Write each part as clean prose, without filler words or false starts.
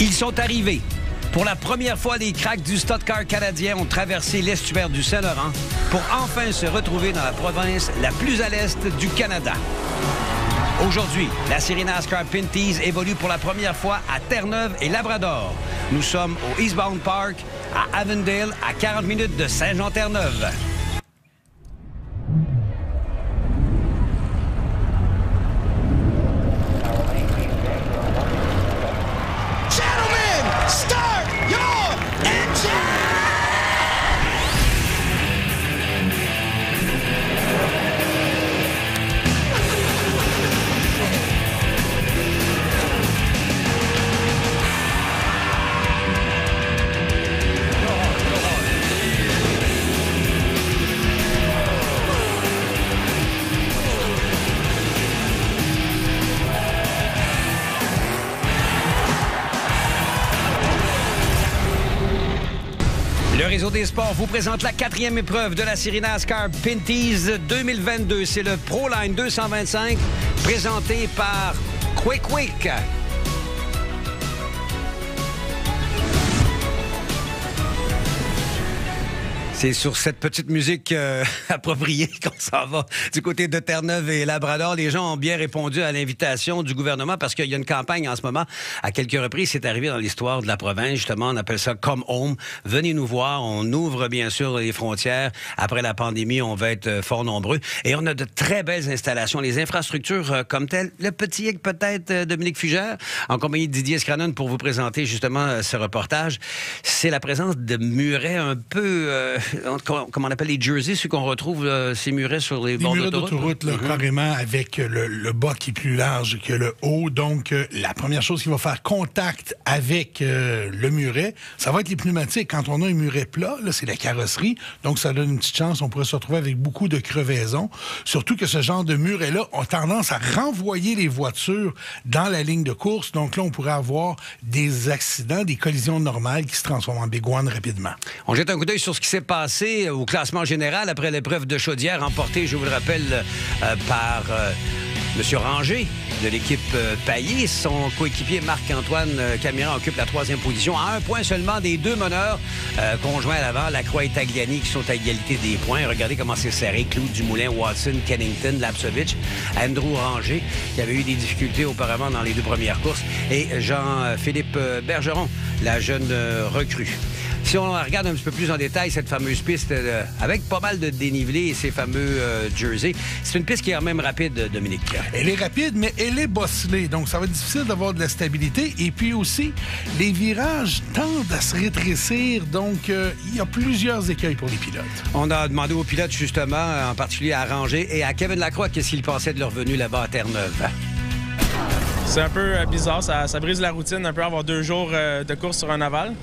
Ils sont arrivés. Pour la première fois, les Cracks du Stock Car canadien ont traversé l'estuaire du Saint-Laurent pour enfin se retrouver dans la province la plus à l'est du Canada. Aujourd'hui, la série NASCAR Pinty's évolue pour la première fois à Terre-Neuve et Labrador. Nous sommes au Eastbound Park, à Avondale, à 40 minutes de Saint-Jean-Terre-Neuve. Le Réseau des sports vous présente la 4e épreuve de la série NASCAR Pinty's 2022. C'est le ProLine 225 présenté par Quick Quick. C'est sur cette petite musique appropriée qu'on s'en va du côté de Terre-Neuve et Labrador. Les gens ont bien répondu à l'invitation du gouvernement parce qu'il y a une campagne en ce moment. À quelques reprises, c'est arrivé dans l'histoire de la province. Justement, on appelle ça « Come Home ». Venez nous voir. On ouvre bien sûr les frontières. Après la pandémie, on va être fort nombreux. Et on a de très belles installations. Les infrastructures comme telles. Le petit hic peut-être, Dominique Fugère, en compagnie de Didier Scrannon pour vous présenter justement ce reportage. C'est la présence de murets un peu... comment on appelle les jerseys, ceux qu'on retrouve, ces murets sur les bords d'autoroute, carrément, avec le bas qui est plus large que le haut. Donc, la première chose qui va faire contact avec le muret, ça va être les pneumatiques. Quand on a un muret plat, là, c'est la carrosserie. Donc, ça donne une petite chance. On pourrait se retrouver avec beaucoup de crevaisons. Surtout que ce genre de muret-là ont tendance à renvoyer les voitures dans la ligne de course. Donc là, on pourrait avoir des accidents, des collisions normales qui se transforment en biguane rapidement. On jette un coup d'œil sur ce qui s'est passé au classement général après l'épreuve de Chaudière remportée, je vous le rappelle, par M. Ranger de l'équipe Paillé. Son coéquipier Marc-Antoine Camiran occupe la 3e position à un point seulement des deux meneurs conjoints à l'avant, Lacroix et Tagliani, qui sont à égalité des points. Regardez comment c'est serré. Clou, Dumoulin, Watson, Kennington, Lapsovich, Andrew Ranger, qui avait eu des difficultés auparavant dans les deux premières courses, et Jean-Philippe Bergeron, la jeune recrue. Si on regarde un petit peu plus en détail cette fameuse piste avec pas mal de dénivelé et ces fameux jerseys, c'est une piste qui est quand même rapide, Dominique. Elle est rapide, mais elle est bosselée. Donc, ça va être difficile d'avoir de la stabilité. Et puis aussi, les virages tendent à se rétrécir. Donc, il y a plusieurs écueils pour les pilotes. On a demandé aux pilotes, justement, en particulier à Ranger et à Kevin Lacroix, qu'est-ce qu'ils pensaient de leur venue là-bas à Terre-Neuve. C'est un peu bizarre. Ça brise la routine, un peu avoir 2 jours de course sur un aval.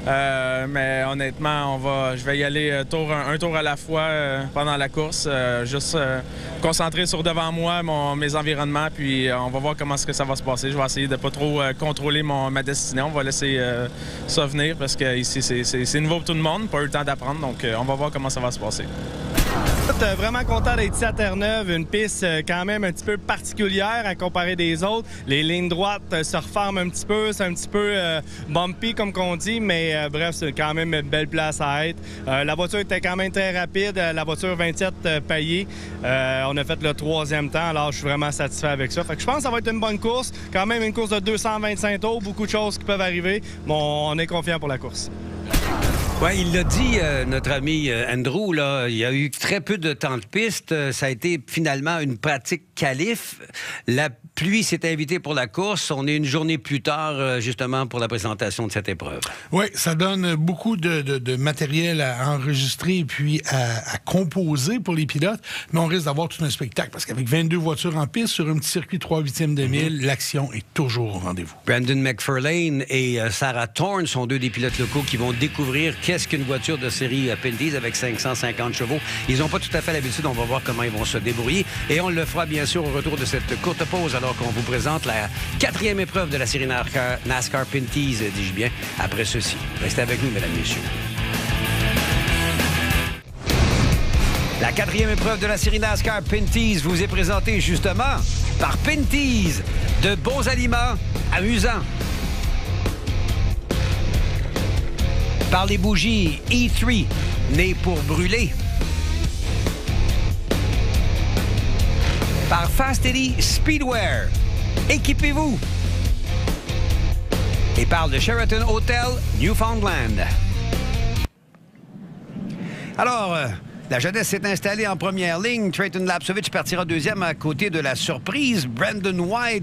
Mais honnêtement, je vais y aller un tour à la fois pendant la course, juste concentrer sur devant moi mes environnements, puis on va voir comment ça va se passer. Je vais essayer de pas trop contrôler ma destinée. On va laisser ça venir parce que ici c'est nouveau pour tout le monde, pas eu le temps d'apprendre, donc on va voir comment ça va se passer. Vraiment content d'être ici à Terre-Neuve, une piste quand même un petit peu particulière à comparer des autres. Les lignes droites se reforment un petit peu, c'est un petit peu bumpy comme qu'on dit, mais bref, c'est quand même une belle place à être. La voiture était quand même très rapide, la voiture 27 Paillé. On a fait le 3e temps, alors je suis vraiment satisfait avec ça. Fait que je pense que ça va être une bonne course, quand même une course de 225 tours, beaucoup de choses qui peuvent arriver. Bon, on est confiant pour la course. Oui, il l'a dit, notre ami Andrew, là, il y a eu très peu de temps de piste. Ça a été finalement une pratique qualif. La pluie s'est invitée pour la course. On est une journée plus tard, justement, pour la présentation de cette épreuve. Oui, ça donne beaucoup de matériel à enregistrer et puis à composer pour les pilotes. Mais on risque d'avoir tout un spectacle parce qu'avec 22 voitures en piste sur un petit circuit 3/8 de mille, l'action est toujours au rendez-vous. Brandon McFarlane et Sarah Thorne sont 2 des pilotes locaux qui vont découvrir qu'est-ce qu'une voiture de série Pinty's avec 550 chevaux. Ils n'ont pas tout à fait l'habitude. On va voir comment ils vont se débrouiller. Et on le fera bien sûr au retour de cette courte pause alors qu'on vous présente la 4e épreuve de la série NASCAR Pinty's, dis-je bien, après ceci. Restez avec nous, mesdames et messieurs. La 4e épreuve de la série NASCAR Pinty's vous est présentée justement par Pinty's. De bons aliments amusants. Par les bougies E3, né pour brûler. Par Fast Eddie Speedwear, équipez-vous. Et par le Sheraton Hotel Newfoundland. Alors, la jeunesse s'est installée en première ligne. Trayton Lapcevich partira deuxième à côté de la surprise. Brandon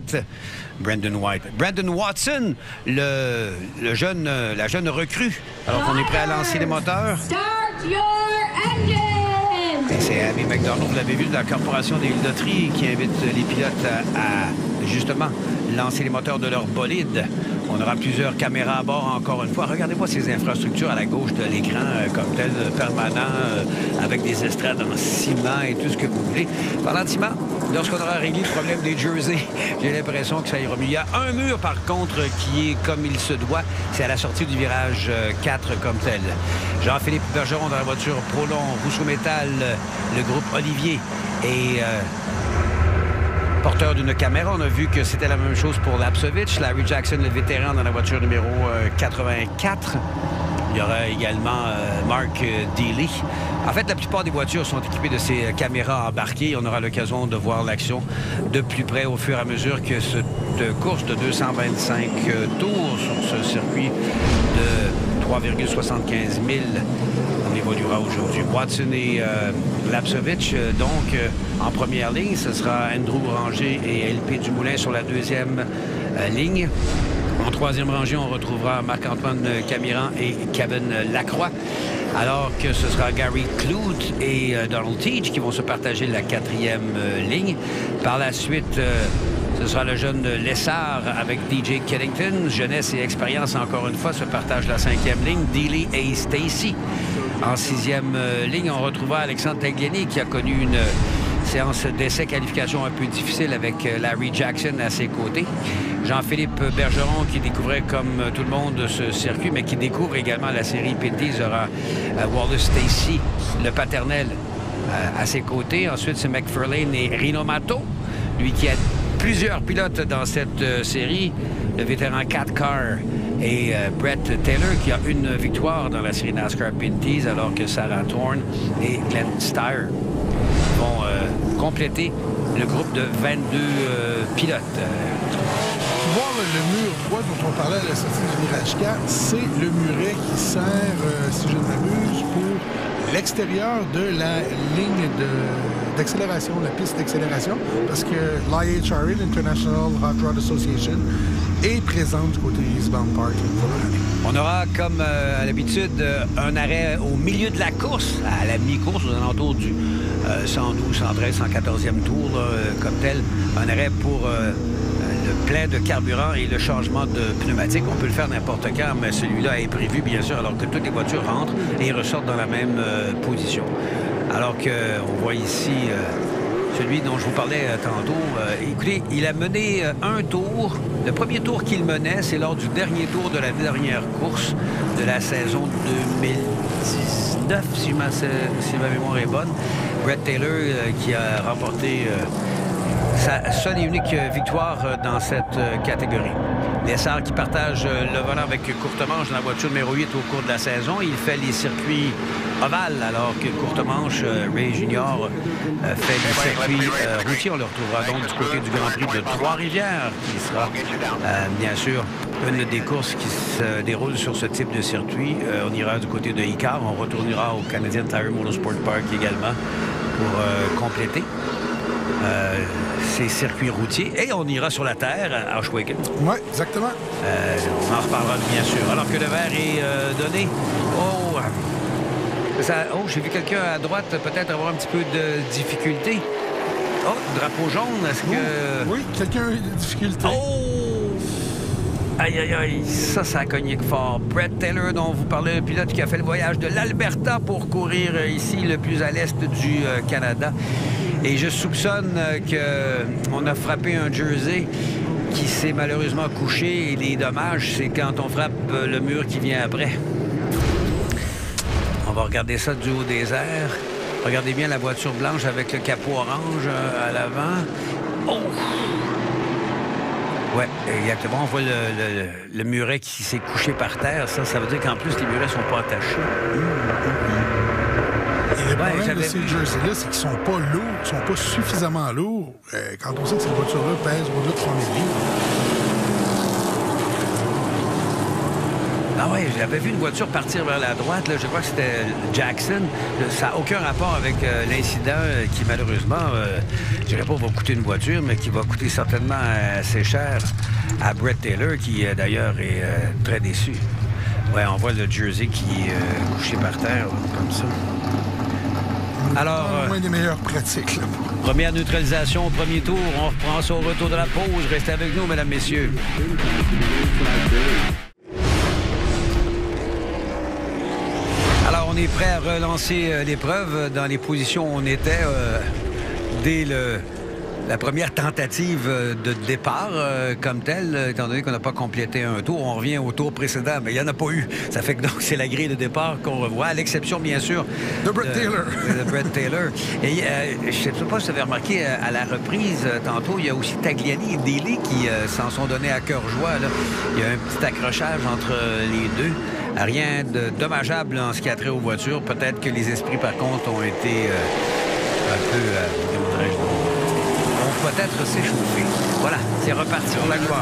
Watson, la jeune recrue. Alors qu'on est prêt à lancer les moteurs. Start your engine! Et c'est Amy McDonald, vous l'avez vu, de la Corporation des loteries, qui invite les pilotes à justement lancer les moteurs de leur bolide. On aura plusieurs caméras à bord encore une fois. Regardez-moi ces infrastructures à la gauche de l'écran, comme tel, permanent, avec des estrades en ciment et tout ce que vous voulez. Parlant de ciment, lorsqu'on aura réglé le problème des jerseys, j'ai l'impression que ça ira mieux. Il y a un mur, par contre, qui est comme il se doit. C'est à la sortie du virage 4 comme tel. Jean-Philippe Bergeron dans la voiture Prolon, Rousseau Métal, le groupe Olivier et... porteur d'une caméra. On a vu que c'était la même chose pour Lapcevich. Larry Jackson, le vétéran, dans la voiture numéro 84. Il y aura également Mark Dealey. En fait, la plupart des voitures sont équipées de ces caméras embarquées. On aura l'occasion de voir l'action de plus près au fur et à mesure que cette course de 225 tours sur ce circuit de 3,75 000 on évoluera aujourd'hui. Watson et Lapcevich, donc, en première ligne. Ce sera Andrew Ranger et LP Dumoulin sur la deuxième ligne. En troisième rangée, on retrouvera Marc-Antoine Camiran et Kevin Lacroix. Alors que ce sera Gary Clute et Donald Teach qui vont se partager la quatrième ligne. Par la suite... ce sera le jeune Lessard avec DJ Kennington. Jeunesse et expérience, encore une fois, se partagent la cinquième ligne. Dealey et Stacy. En sixième ligne, on retrouvera Alexandre Tagliani qui a connu une séance d'essai qualification un peu difficile avec Larry Jackson à ses côtés. Jean-Philippe Bergeron qui découvrait comme tout le monde ce circuit, mais qui découvre également la série Pinty's, aura Wallace Stacy, le paternel, à ses côtés. Ensuite, c'est McFarlane et Rino Mato, lui qui a plusieurs pilotes dans cette série, le vétéran Cat Carr et Brett Taylor qui a une victoire dans la série NASCAR Pinty's, alors que Sarah Thorne et Glenn Steyer vont compléter le groupe de 22 pilotes. Voir le mur droit dont on parlait à la sortie du virage 4, c'est le muret qui sert, si je ne m'abuse, pour l'extérieur de la ligne d'accélération, la piste d'accélération, parce que l'IHRA, l'International Hot Rod Association, est présente du côté Eastbound Park. On aura, comme à l'habitude, un arrêt au milieu de la course, à la mi-course, aux alentours du 112, 113, 114e tour, comme tel. Un arrêt pour le plein de carburant et le changement de pneumatique. On peut le faire n'importe quand, mais celui-là est prévu, bien sûr, alors que toutes les voitures rentrent et ressortent dans la même position. Alors qu'on voit ici celui dont je vous parlais tantôt. Écoutez, il a mené un tour. Le premier tour qu'il menait, c'est lors du dernier tour de la dernière course de la saison 2019, si ma mémoire est bonne. Brett Taylor qui a remporté sa seule et unique victoire dans cette catégorie. Lessard qui partage le volant avec Courtemanche dans la voiture numéro 8 au cours de la saison. Il fait les circuits ovales, alors que Courtemanche, Ray Junior, fait les circuits routiers. On le retrouvera donc du côté du Grand Prix de Trois-Rivières, qui sera, bien sûr, une des courses qui se déroule sur ce type de circuit. On ira du côté de Icar. On retournera au Canadian Tire Motorsport Park également pour compléter ces circuits routiers. Et on ira sur la terre à Ashwaken. Oui, exactement. On en reparlera, bien sûr. Alors que le verre est donné. J'ai vu quelqu'un à droite peut-être avoir un petit peu de difficulté. Oh, drapeau jaune, est-ce que... Oui, quelqu'un a eu des difficultés. Oh! Aïe, aïe, aïe, ça a cogné fort. Brett Taylor, dont vous parlez, le pilote qui a fait le voyage de l'Alberta pour courir ici, le plus à l'est du Canada. Et je soupçonne qu'on a frappé un jersey qui s'est malheureusement couché. Et les dommages, c'est quand on frappe le mur qui vient après. On va regarder ça du haut des airs. Regardez bien la voiture blanche avec le capot orange à l'avant. Oh! Oui, exactement. On voit le muret qui s'est couché par terre. Ça veut dire qu'en plus, les murets ne sont pas attachés. Et le problème de ces jerseys-là, c'est qu'ils ne sont pas lourds, ils ne sont pas suffisamment lourds. Quand on sait que cette voiture-là pèse au-delà de 3000 livres. Ah oui, j'avais vu une voiture partir vers la droite. Là, je crois que c'était Jackson. Ça n'a aucun rapport avec l'incident qui, malheureusement, je dirais pas va coûter une voiture, mais qui va coûter certainement assez cher à Brett Taylor, qui, d'ailleurs, est très déçu. Oui, on voit le jersey qui est couché par terre, comme ça. Alors, moins des meilleures pratiques. Là. Première neutralisation au premier tour. On reprend ça au retour de la pause. Restez avec nous, mesdames, messieurs. Alors, on est prêt à relancer l'épreuve dans les positions où on était dès la première tentative de départ comme telle, étant donné qu'on n'a pas complété un tour. On revient au tour précédent, mais il n'y en a pas eu. Ça fait que donc c'est la grille de départ qu'on revoit, à l'exception, bien sûr, de Brett Taylor. De Brett Taylor. Et je ne sais pas si vous avez remarqué, à la reprise, tantôt, il y a aussi Tagliani et Daly qui s'en sont donnés à cœur joie. Là. Il y a un petit accrochage entre les deux. Rien de dommageable en ce qui a trait aux voitures. Peut-être que les esprits, par contre, ont été un peu... comment dirais-je, ont peut-être s'échauffé. Voilà, c'est reparti pour la gloire.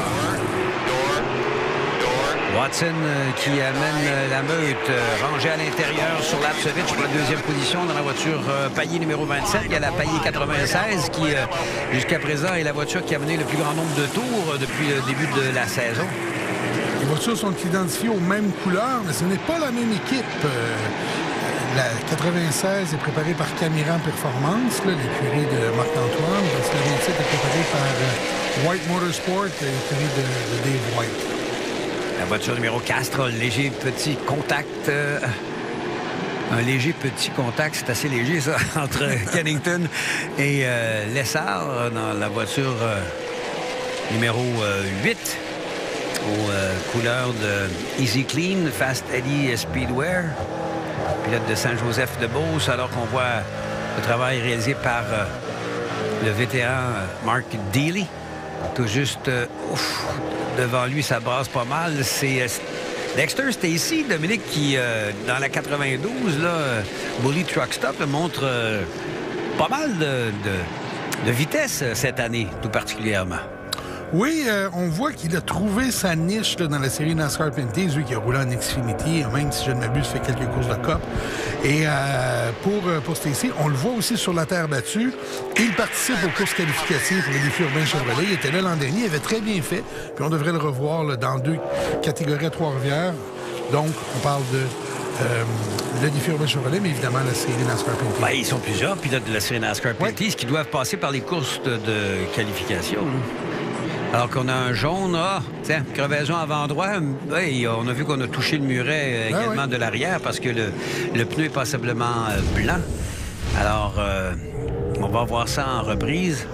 Watson qui amène la meute rangée à l'intérieur sur Lapsevich pour la deuxième position dans la voiture Paillé numéro 27. Il y a la Paillé 96 qui, jusqu'à présent, est la voiture qui a mené le plus grand nombre de tours depuis le début de la saison. Les voitures sont identifiées aux mêmes couleurs, mais ce n'est pas la même équipe. La 96 est préparée par Camiran Performance, l'écurie de Marc-Antoine. La 27 est préparée par White Motorsport, l'écurie de Dave White. La voiture numéro 4, léger petit contact. Un léger petit contact, c'est assez léger ça, entre Kennington et Lessard dans la voiture numéro 8. Aux couleurs de Easy Clean, Fast Eddie Speedwear, pilote de Saint-Joseph-de-Beauce, alors qu'on voit le travail réalisé par le vétéran Mark Daly. Tout juste devant lui, ça brasse pas mal. C'est Dexter Stacy, Dominique, qui, dans la 92, là, Bully Truck Stop, montre pas mal de vitesse cette année, tout particulièrement. Oui, on voit qu'il a trouvé sa niche là, dans la série NASCAR Pinties, lui qui a roulé en Xfinity, même si je ne m'abuse, fait quelques courses de Cup. Et pour Stacy, on le voit aussi sur la terre battue. Il participe aux courses qualificatives pour le défi urbain Chevrolet. Il était là l'an dernier, il avait très bien fait. Puis on devrait le revoir là, dans 2 catégories à Trois-Rivières. Donc, on parle de le défi urbain Chevrolet, mais évidemment la série NASCAR Pinties. Ben, ils sont plusieurs pilotes de la série NASCAR Pinties qui doivent passer par les courses de qualification. Alors qu'on a un jaune, tiens, crevaison avant-droit. Oui, on a vu qu'on a touché le muret également de l'arrière parce que le pneu est passablement blanc. Alors, on va voir ça en reprise.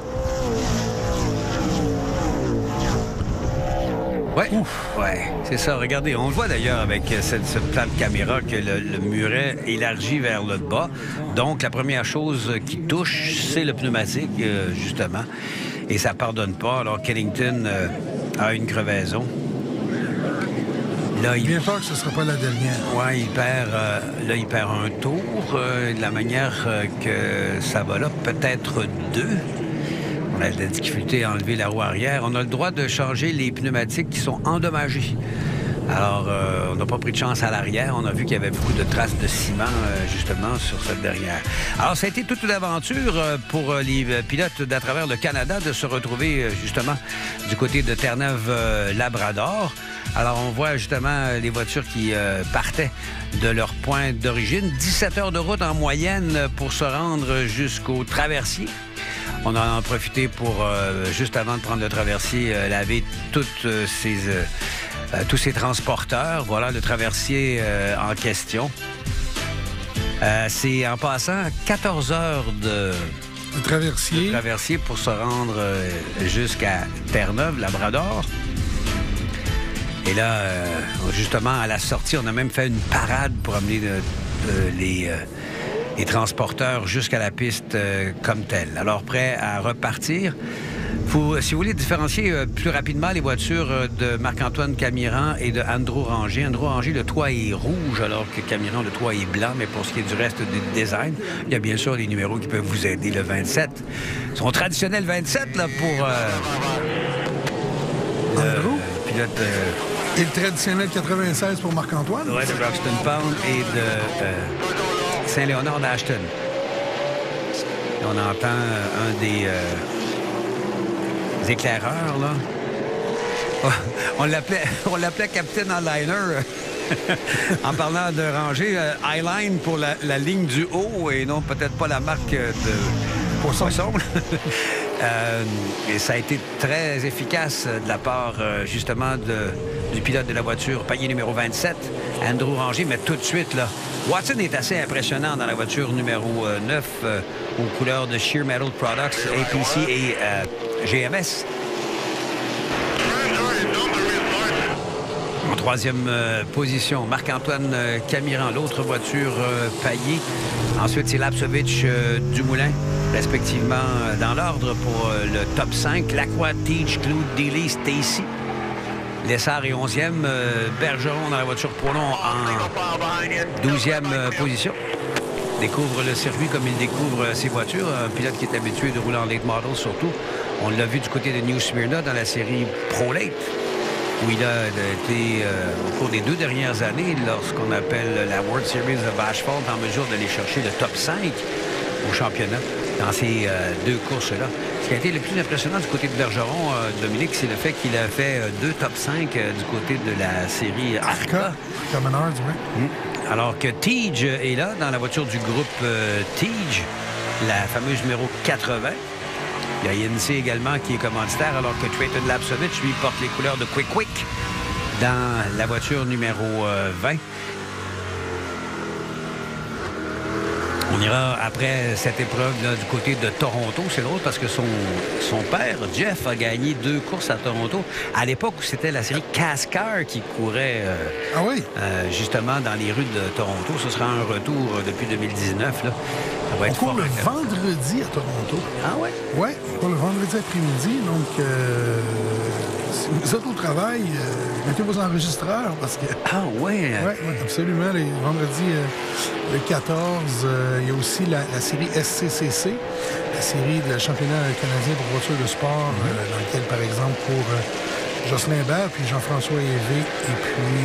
Oui, c'est ça. Regardez, on le voit d'ailleurs avec ce plan de caméra que le muret élargit vers le bas. Donc, la première chose qui touche, c'est le pneumatique, justement. Et ça ne pardonne pas. Alors, Kennington a une crevaison. Là, bien peur que ce ne sera pas la dernière. Oui, il perd un tour. De la manière que ça va là, peut-être 2. On a de la difficulté à enlever la roue arrière. On a le droit de changer les pneumatiques qui sont endommagés. Alors, on n'a pas pris de chance à l'arrière. On a vu qu'il y avait beaucoup de traces de ciment, justement, sur cette dernière. Alors, ça a été toute une aventure pour les pilotes d'à travers le Canada de se retrouver, justement, du côté de Terre-Neuve-Labrador. Alors, on voit, justement, les voitures qui partaient de leur point d'origine. 17 heures de route en moyenne pour se rendre jusqu'au traversier. On en a profité pour, juste avant de prendre le traversier, laver tous ces transporteurs. Voilà le traversier en question. C'est en passant 14 heures de traversier pour se rendre jusqu'à Terre-Neuve-Labrador. Et là, justement, à la sortie, on a même fait une parade pour amener les transporteurs jusqu'à la piste comme telle. Alors, prêt à repartir. Si vous voulez différencier plus rapidement les voitures de Marc-Antoine Camiran et de Andrew Ranger, le toit est rouge alors que Camiran, le toit est blanc, mais pour ce qui est du reste du design, il y a bien sûr des numéros qui peuvent vous aider. Le 27, son traditionnel 27 là, pour Andrew. Pilote... Et le traditionnel 96 pour Marc-Antoine. Ouais, de Broxton Pound et de Saint-Léonard d'Ashton. On entend un des éclaireurs, là. On l'appelait Captain Onliner en parlant de rangée. Highline pour la ligne du haut et non peut-être pas la marque de Poisson. Et ça a été très efficace de la part, justement, du pilote de la voiture, palier numéro 27, Andrew Ranger. Mais tout de suite, là, Watson est assez impressionnant dans la voiture numéro 9, aux couleurs de Sheer Metal Products, APC et GMS. En troisième position, Marc-Antoine Camiran, l'autre voiture Payet. Ensuite, c'est Lapsovich Dumoulin, respectivement dans l'ordre pour le top 5. Lacroix, Teach, Cloud, Dealey, Stacy. Lessard est 11e. Bergeron dans la voiture Prolon en 12e position. Découvre le circuit comme il découvre ses voitures. Un pilote qui est habitué de rouler en late model surtout. On l'a vu du côté de New Smyrna dans la série Pro Late, où il a été, au cours des 2 dernières années, lorsqu'on appelle la World Series of Asphalt, en mesure d'aller chercher le top 5 au championnat dans ces 2 courses-là. Ce qui a été le plus impressionnant du côté de Bergeron, Dominique, c'est le fait qu'il a fait 2 top 5 du côté de la série Arca. Menards, oui. Alors que Teej est là, dans la voiture du groupe Teej, la fameuse numéro 80. Il y a INC également qui est commanditaire, alors que Trayton Lapsovich, lui, porte les couleurs de Quick Quick dans la voiture numéro 20. On ira après cette épreuve-là du côté de Toronto. C'est drôle parce que son père, Jeff, a gagné 2 courses à Toronto. À l'époque où c'était la série CASCAR qui courait justement dans les rues de Toronto. Ce sera un retour depuis 2019. Là. Ça va être on court le vendredi à Toronto. Ah ouais? Oui, on court le vendredi après-midi. Donc, si vous êtes au travail, mettez vos enregistreurs parce que... Ah ouais? Oui, absolument. Les vendredis, le 14, il y a aussi la série SCCC, la série de championnat canadien pour voitures de sport, dans laquelle, par exemple, pour Jocelyn Hébert, puis Jean-François Hévé, et puis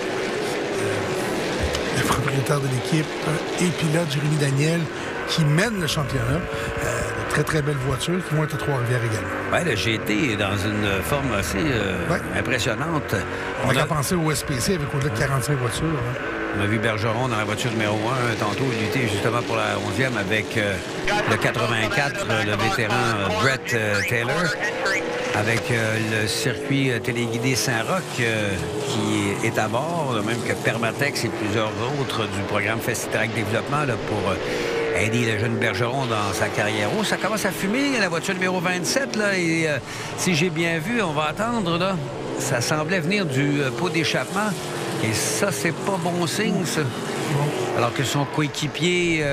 le propriétaire de l'équipe et pilote Jérémy Daniel, qui mène le championnat. De très, très belles voitures qui vont être à Trois-Rivières également. Oui, le GT est dans une forme assez impressionnante. On a pensé au SPC avec au-delà de 45 voitures. On a vu Bergeron dans la voiture numéro 1 tantôt lutter justement pour la 11e avec le 84, le vétéran Brett Taylor, avec le circuit téléguidé Saint-Roch qui est à bord, même que Permatex et plusieurs autres du programme Fast-Track Développement là, pour aider le jeune Bergeron dans sa carrière. Oh, ça commence à fumer, la voiture numéro 27, là, et si j'ai bien vu, on va attendre, là, ça semblait venir du pot d'échappement. Et ça, c'est pas bon signe, ça. Alors que son coéquipier,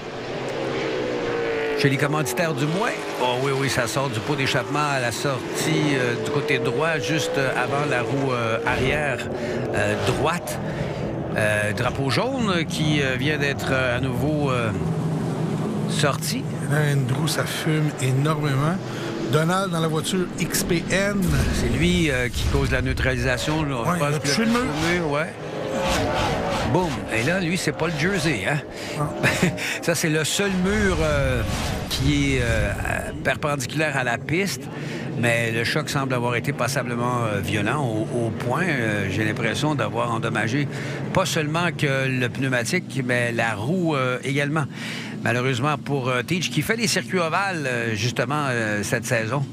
chez les commanditaires du mois, oh oui, ça sort du pot d'échappement à la sortie du côté droit, juste avant la roue arrière droite. Drapeau jaune qui vient d'être à nouveau sorti. Là, Andrew, ça fume énormément. Donald dans la voiture XPN. C'est lui qui cause la neutralisation. Oui, il a touché le mur. Ouais. Boum. Et là, lui, c'est pas le Jersey. Hein? Ça, c'est le seul mur qui est perpendiculaire à la piste. Mais le choc semble avoir été passablement violent au point, j'ai l'impression d'avoir endommagé pas seulement que le pneumatique, mais la roue également. Malheureusement pour Teach, qui fait des circuits ovales, justement, cette saison.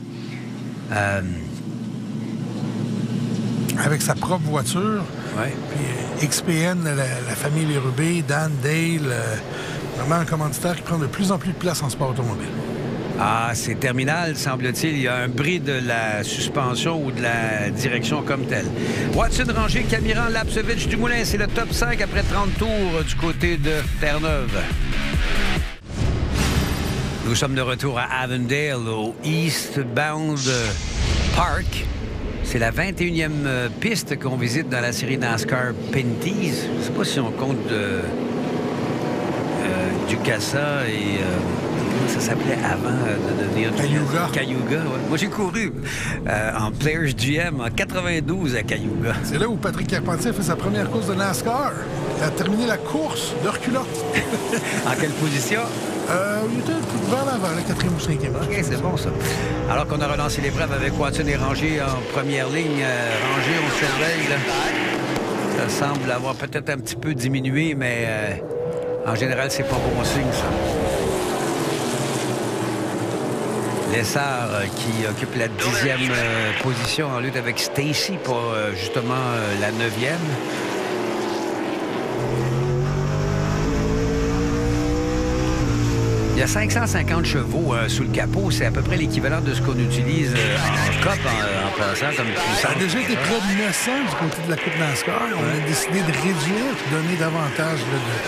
Avec sa propre voiture. Oui. Puis XPN, la famille Lérubé, Dan Dale, vraiment un commanditaire qui prend de plus en plus de place en sport automobile. Ah, c'est terminal, semble-t-il. Il y a un bris de la suspension ou de la direction comme telle. Watson, Ranger, Camiran, Lapsovich, Dumoulin, c'est le top 5 après 30 tours du côté de Terre-Neuve. Nous sommes de retour à Avondale, au Eastbound Park. C'est la 21e piste qu'on visite dans la série NASCAR Pinty's. Je ne sais pas si on compte Ducasa et... comment ça s'appelait avant de devenir Cayuga. Cayuga, ouais. Moi, j'ai couru en Players GM en 92 à Cayuga. C'est là où Patrick Carpentier a fait sa première course de NASCAR. Il a terminé la course de reculant. En quelle position? Il était vers l'avant, la 4e ou 5e. OK, c'est bon, ça. Alors qu'on a relancé l'épreuve avec Watson et Ranger en première ligne. Ranger, on surveille, là. Ça semble avoir peut-être un petit peu diminué, mais en général, c'est pas bon signe, ça. Lessard qui occupe la 10e position en lutte avec Stacy pour justement la 9e. Il y a 550 chevaux sous le capot. C'est à peu près l'équivalent de ce qu'on utilise en COP en passant comme Ça a déjà été près de 900 du côté de la Coupe NASCAR. On a décidé de réduire et donner davantage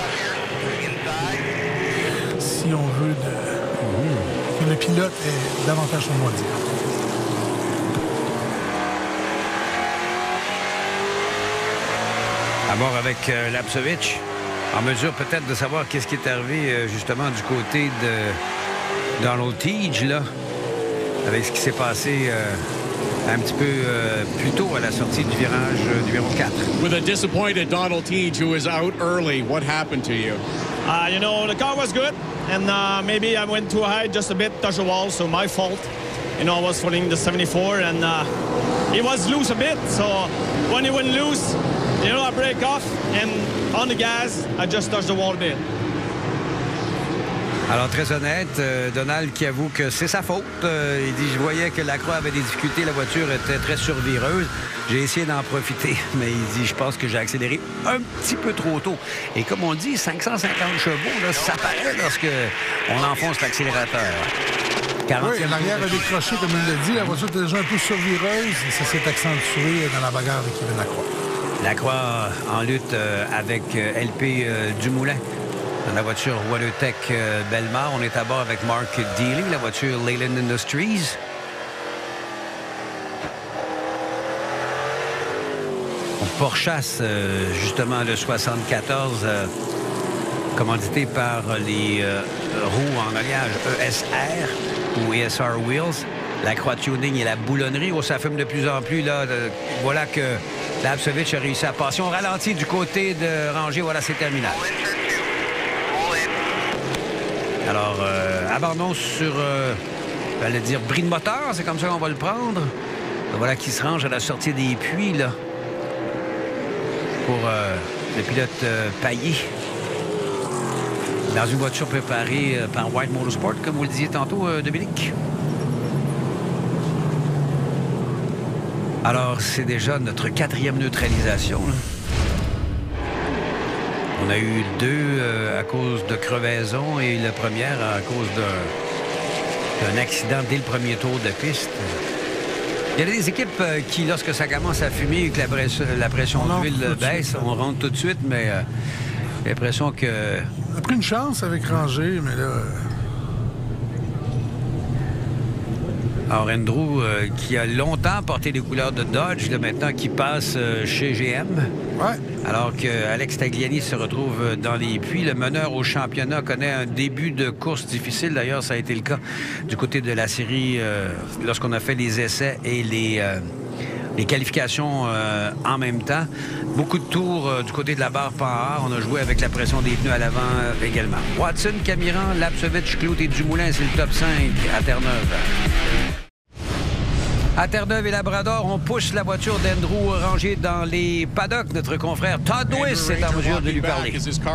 si on veut, que le pilote ait davantage son mot à dire. À bord avec Lapsovich, en mesure peut-être de savoir qu'est-ce qui est arrivé justement du côté de Donald Teague, là, avec ce qui s'est passé un petit peu plus tôt à la sortie du virage numéro 4. With a disappointed Donald Teague who was out early, what happened to you? You know, the car was good, and maybe I went too high just a bit, touched the wall, so my fault. You know, I was following the 74, and it was loose a bit, so when it went loose, you know, I break off, and on the gas, I just touched the wall a bit. Alors, très honnête, Donald qui avoue que c'est sa faute. Il dit, je voyais que Lacroix avait des difficultés, la voiture était très survireuse. J'ai essayé d'en profiter, mais il dit, je pense que j'ai accéléré un petit peu trop tôt. Et comme on dit, 550 chevaux, là, ça paraît lorsque on enfonce l'accélérateur. Oui, l'arrière a décroché, comme il l'a dit. La voiture était déjà un peu survireuse et ça s'est accentué dans la bagarre avec Kevin Lacroix. Lacroix en lutte avec LP Dumoulin. Dans la voiture WeatherTech Belmar, on est à bord avec Mark Dealey, la voiture Leyland Industries. On pourchasse justement le 74, commandité par les roues en alliage ESR ou ESR Wheels. Lacroix Tuning et la boulonnerie. Oh, ça fume de plus en plus. Là, voilà que Lapsovich a réussi à passer. On ralentit du côté de Ranger. Voilà, c'est terminal. Alors, abandon sur, j'allais dire, bris de moteur, c'est comme ça qu'on va le prendre. Voilà qui se range à la sortie des puits, là, pour le pilote Payet. Dans une voiture préparée par White Motorsport, comme vous le disiez tantôt, Dominique. Alors, c'est déjà notre 4e neutralisation, là. On a eu 2 à cause de crevaison et la première à cause d'un accident dès le premier tour de piste. Il y a des équipes qui, lorsque ça commence à fumer et que la pression d'huile baisse, on rentre tout de suite, mais j'ai l'impression que... On a pris une chance avec Ranger, mais là... Alors, Andrew, qui a longtemps porté les couleurs de Dodge, là, maintenant qui passe chez GM. Ouais. Alors que Alex Tagliani se retrouve dans les puits. Le meneur au championnat connaît un début de course difficile. D'ailleurs, ça a été le cas du côté de la série lorsqu'on a fait les essais et les qualifications en même temps. Beaucoup de tours du côté de la barre Panhard. On a joué avec la pression des pneus à l'avant également. Watson, Camiran, Lapsovich, Clout et Dumoulin, c'est le top 5 à Terre-Neuve. À Terre-Neuve et Labrador, on pousse la voiture d'Andrew Ranger dans les paddocks. Notre confrère Todd Lewis est en mesure de lui parler.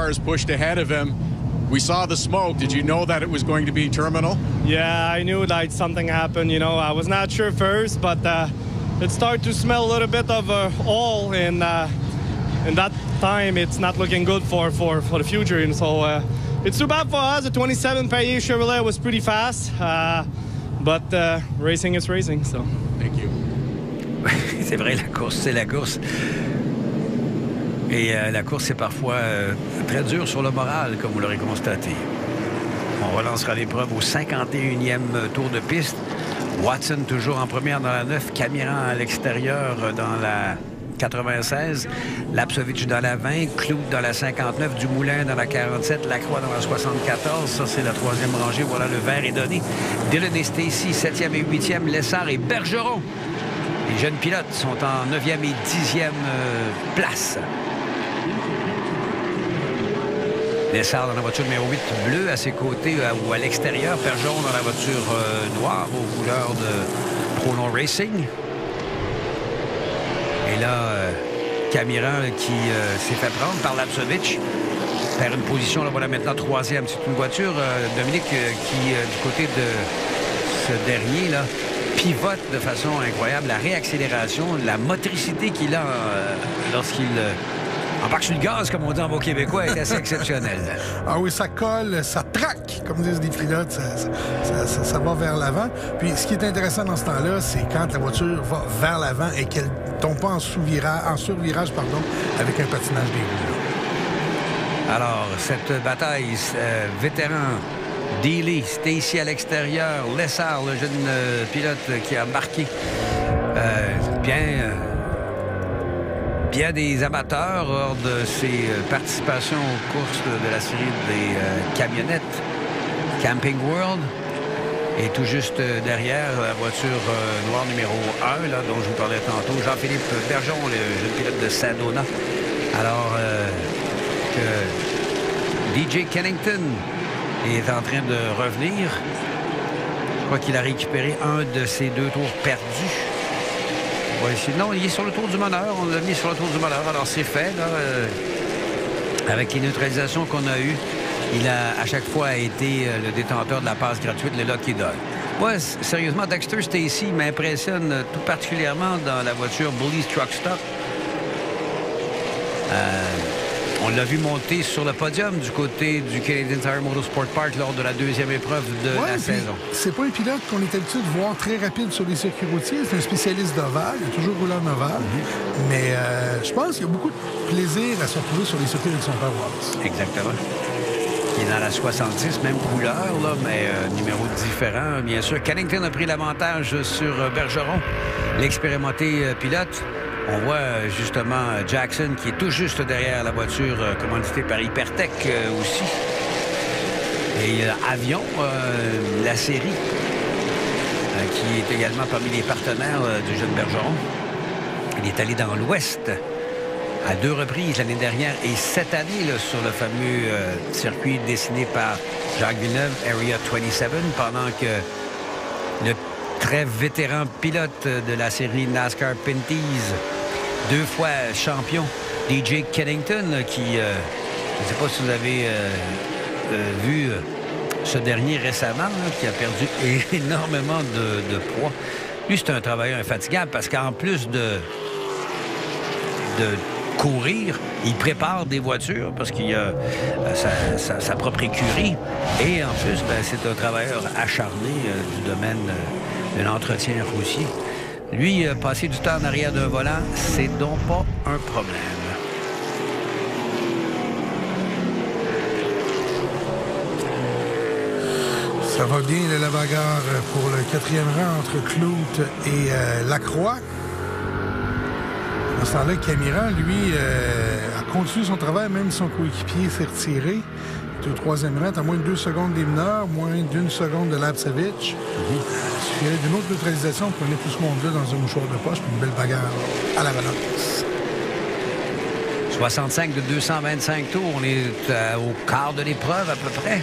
We saw the smoke. Did you know that it was going to be terminal? Yeah, I knew that something happened. You know, I was not sure first, but it started to smell a little bit of oil, and in that time, it's not looking good for the future. And so it's too bad for us. The 27 Payet Chevrolet was pretty fast, but racing is racing. So. Thank you. C'est vrai, la course, c'est la course. Et la course, c'est parfois très dur sur le moral, comme vous l'aurez constaté. On relancera l'épreuve au 51e tour de piste. Watson toujours en première dans la 9. Camiran à l'extérieur dans la 96. Lapsovich dans la 20. Clout dans la 59. Dumoulin dans la 47. Lacroix dans la 74. Ça, c'est la troisième rangée. Voilà, le vert est donné. Dillon et Stacy, 7e et 8e. Lessard et Bergeron. Les jeunes pilotes sont en 9e et 10e place. Lessard dans la voiture numéro 8 bleue à ses côtés ou à l'extérieur. Bergeron dans la voiture noire aux couleurs de Prolon Racing. Et là, Camiran qui s'est fait prendre par Lapsovich. Perd une position, là, voilà maintenant troisième. C'est une voiture, Dominique, qui, du côté de ce dernier, là, pivote de façon incroyable. La réaccélération, la motricité qu'il a lorsqu'il embarque sur le gaz, comme on dit en beau québécois, est assez exceptionnelle. Ah oui, ça colle, ça traque, comme disent les pilotes, ça va vers l'avant. Puis ce qui est intéressant dans ce temps-là, c'est quand la voiture va vers l'avant et qu'elle ne tombe pas en survirage, avec un patinage des roues. Alors, cette bataille, vétéran, Dealey, Stacy à l'extérieur, Lessard, le jeune pilote qui a marqué bien des amateurs lors de ses participations aux courses de la série des camionnettes Camping World. Et tout juste derrière, la voiture noire numéro 1, là, dont je vous parlais tantôt, Jean-Philippe Bergeron, le jeune pilote de Sadona. Alors que DJ Kennington est en train de revenir. Je crois qu'il a récupéré un de ses 2 tours perdus. Ouais, non, il est sur le tour du meneur. On l'a mis sur le tour du meneur. Alors, c'est fait, là. Avec les neutralisations qu'on a eues, il a à chaque fois été le détenteur de la passe gratuite, le Lucky Dog. Ouais, sérieusement, Dexter Stacy m'impressionne tout particulièrement dans la voiture Bully's Truck Stop. On l'a vu monter sur le podium du côté du Canadian Tire Motorsport Park lors de la 2e épreuve de la saison. C'est pas un pilote qu'on est habitué de voir très rapide sur les circuits routiers. C'est un spécialiste d'ovale. Il a toujours roulé en ovale. Mais je pense qu'il y a beaucoup de plaisir à se retrouver sur les circuits avec son père Wallace. Exactement. Il est dans la 66, même couleur, là, mais numéro différent. Bien sûr, Kennington a pris l'avantage sur Bergeron, l'expérimenté pilote. On voit justement Jackson qui est tout juste derrière la voiture commanditée par Hypertech aussi. Et Avion, la série, qui est également parmi les partenaires du jeune Bergeron. Il est allé dans l'Ouest à 2 reprises l'année dernière et cette année là, sur le fameux circuit dessiné par Jacques Villeneuve, Area 27, pendant que le très vétéran pilote de la série NASCAR Pinty's, 2 fois champion, DJ Kennington, qui, je ne sais pas si vous avez vu ce dernier récemment, là, qui a perdu énormément de poids. Lui, c'est un travailleur infatigable parce qu'en plus de courir, il prépare des voitures parce qu'il a sa propre écurie. Et en plus, c'est un travailleur acharné du domaine de l'entretien routier. Lui, passer du temps en arrière d'un volant, c'est donc pas un problème. Ça va bien, la bagarre pour le 4e rang entre Clout et Lacroix. À ce temps-là, Camiran, lui, a continué son travail, même si son coéquipier s'est retiré. Il est au 3e rang, à moins de 2 secondes des meneurs, moins d'1 seconde de Lapsovich. Il y avait d'une autre neutralisation, on prenait tout ce monde-là dans un mouchoir de poche, puis une belle bagarre à la balance. 65 de 225 tours, on est au quart de l'épreuve à peu près.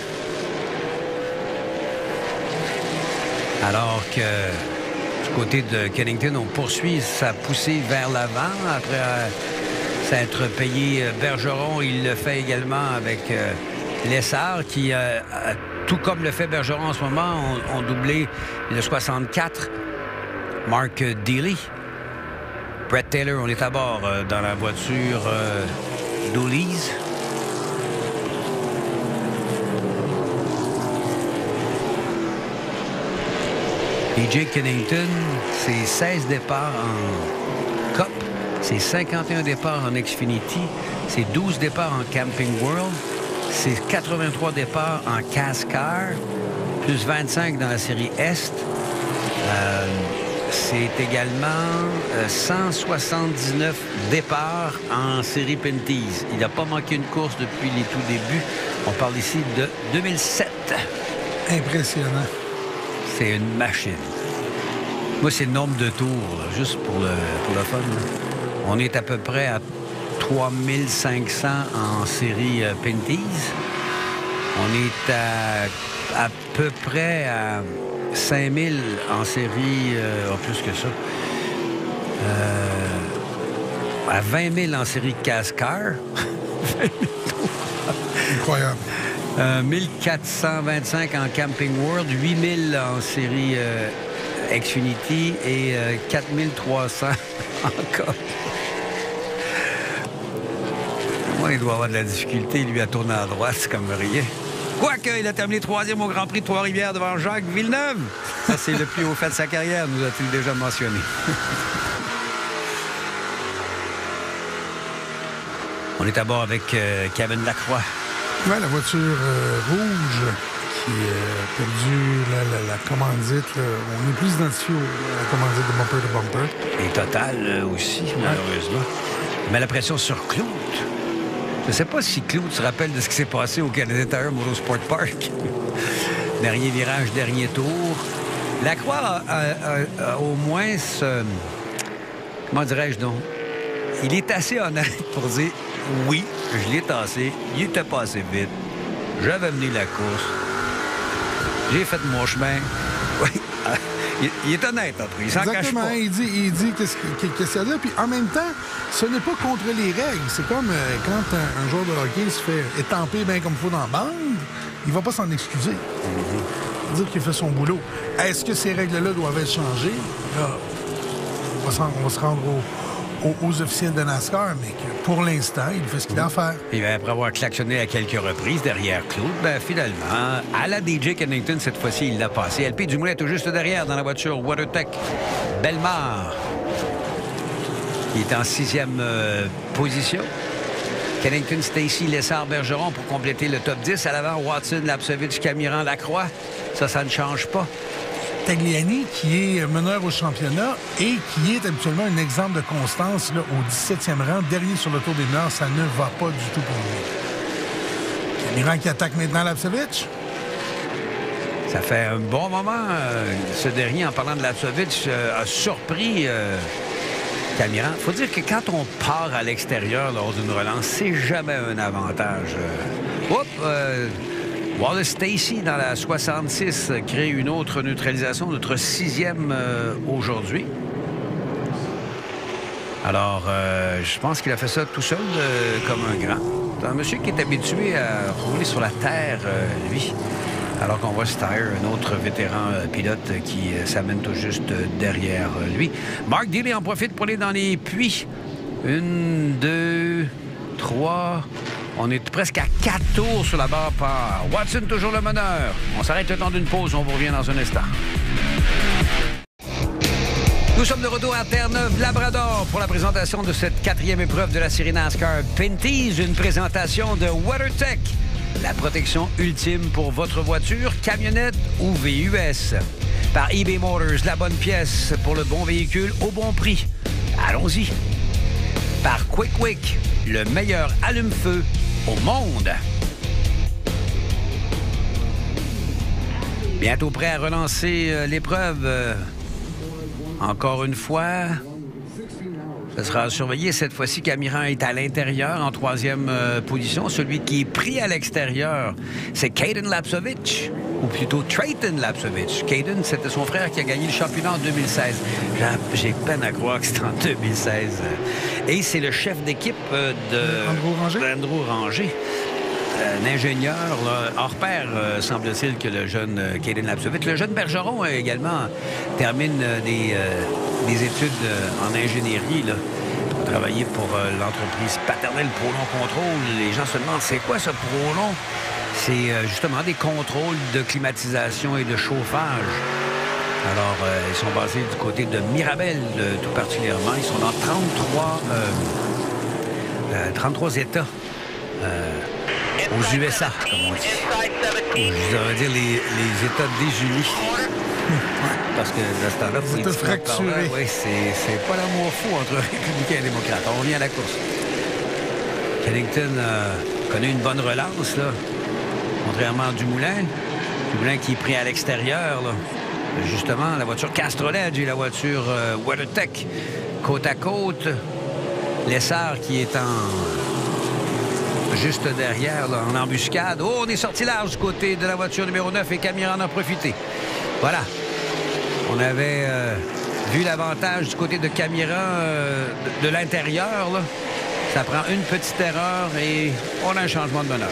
Alors que du côté de Kennington, on poursuit sa poussée vers l'avant. Après s'être payé Bergeron, il le fait également avec Lessard, qui, tout comme le fait Bergeron en ce moment, ont doublé le 64, Mark Dealey. Brett Taylor, on est à bord dans la voiture d'Ollie's. DJ Kennington, c'est 16 départs en Cup, c'est 51 départs en Xfinity, c'est 12 départs en Camping World, C'est 83 départs en CASCAR, plus 25 dans la série Est. C'est également 179 départs en série Pinties. Il n'a pas manqué une course depuis les tout débuts. On parle ici de 2007. Impressionnant. C'est une machine. Moi, c'est le nombre de tours, là, juste pour le fun. Là. On est à peu près à 3500 en série Pinties. On est à peu près à 5000 en série, plus que ça. À 20 000 en série CASCAR. Incroyable. 1425 en Camping World, 8000 en série Xfinity et 4300 en Cup. Moi, il doit avoir de la difficulté, lui, à tourner à droite, c'est comme rien. Quoique, il a terminé 3e au Grand Prix de Trois-Rivières devant Jacques Villeneuve. Ça, c'est le plus haut fait de sa carrière, nous a-t-il déjà mentionné. On est à bord avec Kevin Lacroix. Ouais, la voiture rouge qui a perdu la commandite. Là. On est plus identifié à la commandite de bumper to bumper. Et Total aussi, malheureusement. Mais la pression sur Clout. Je ne sais pas si Clout se rappelle de ce qui s'est passé au Canadian Tire Motorsport Park. Dernier virage, dernier tour. Lacroix a au moins ce... Comment dirais-je donc? Il est assez honnête pour dire oui, je l'ai tassé, il était pas assez vite. J'avais mené la course. J'ai fait mon chemin. Oui. Il est honnête, après. Il s'en cache pas. Il dit qu'est-ce qu'il y a là. Puis en même temps, ce n'est pas contre les règles. C'est comme quand un joueur de hockey se fait étamper bien comme il faut dans la bande, il va pas s'en excuser. Il va dire qu'il fait son boulot. Est-ce que ces règles-là doivent être changées? Là, on va se rendre aux officiels de NASCAR, mais que pour l'instant, il fait ce qu'il a à faire. Et après avoir klaxonné à quelques reprises derrière Claude, finalement, à la DJ Kennington, cette fois-ci, il l'a passé. LP Dumoulin est tout juste derrière dans la voiture WeatherTech. Bellemare, qui est en 6e position. Kennington, Stacy, Lessard, Bergeron pour compléter le top 10. À l'avant, Watson, Lapsovich, Camiran, Lacroix. Ça ne change pas. Tagliani, qui est meneur au championnat et qui est habituellement un exemple de constance là, au 17e rang, dernier sur le tour des meneurs, ça ne va pas du tout pour lui. Camiran qui attaque maintenant Lapsovich. Ça fait un bon moment. Ce dernier, en parlant de Lapsovich, a surpris Camiran. Il faut dire que quand on part à l'extérieur lors d'une relance, c'est jamais un avantage. Wallace Stacy, dans la 66, crée une autre neutralisation, notre 6e aujourd'hui. Alors, je pense qu'il a fait ça tout seul, comme un grand. C'est un monsieur qui est habitué à rouler sur la terre, lui. Alors qu'on voit Steyer, un autre vétéran pilote qui s'amène tout juste derrière lui. Mark Dealey en profite pour aller dans les puits. 1, 2, 3... On est presque à 4 tours sur la barre par Watson, toujours le meneur. On s'arrête le temps d'une pause. On vous revient dans un instant. Nous sommes de retour à Terre-Neuve-Labrador pour la présentation de cette 4e épreuve de la série NASCAR Pinties. Une présentation de WeatherTech, la protection ultime pour votre voiture, camionnette ou VUS. Par eBay Motors, la bonne pièce pour le bon véhicule au bon prix. Allons-y. Par Quick, le meilleur allume-feu au monde. Bientôt prêt à relancer l'épreuve. Encore une fois, ce sera surveillé. Cette fois-ci, Camiran est à l'intérieur en 3e position. Celui qui est pris à l'extérieur, c'est Caden Lapsovich, ou plutôt Trayton Lapsovich. Caden, c'était son frère qui a gagné le championnat en 2016. J'ai peine à croire que c'était en 2016. Et c'est le chef d'équipe d'Andrew Ranger. Un ingénieur, là, hors pair, semble-t-il, que le jeune Caden Lapsovich. Le jeune Bergeron également termine des études en ingénierie, là. Travailler pour l'entreprise paternelle Prolon Contrôle. Les gens se demandent, c'est quoi ce Prolon? C'est justement des contrôles de climatisation et de chauffage. Alors, ils sont basés du côté de Mirabel, tout particulièrement. Ils sont dans 33 États aux USA, comme on dit. Je devrais dire les États désunis. Parce que dans ce temps-là, vous êtes fracturés. Oui, c'est pas l'amour fou entre républicains et démocrates. On revient à la course. Kennington connaît une bonne relance, là. Contrairement à Dumoulin. Dumoulin qui est pris à l'extérieur, là. Justement, la voiture Castroled et la voiture WeatherTech côte à côte. Lessard qui est juste derrière, là, en embuscade. Oh, on est sorti large du côté de la voiture numéro 9 et Camiran en a profité. Voilà. On avait vu l'avantage du côté de Camiran de l'intérieur, là. Ça prend une petite erreur et on a un changement de meneur.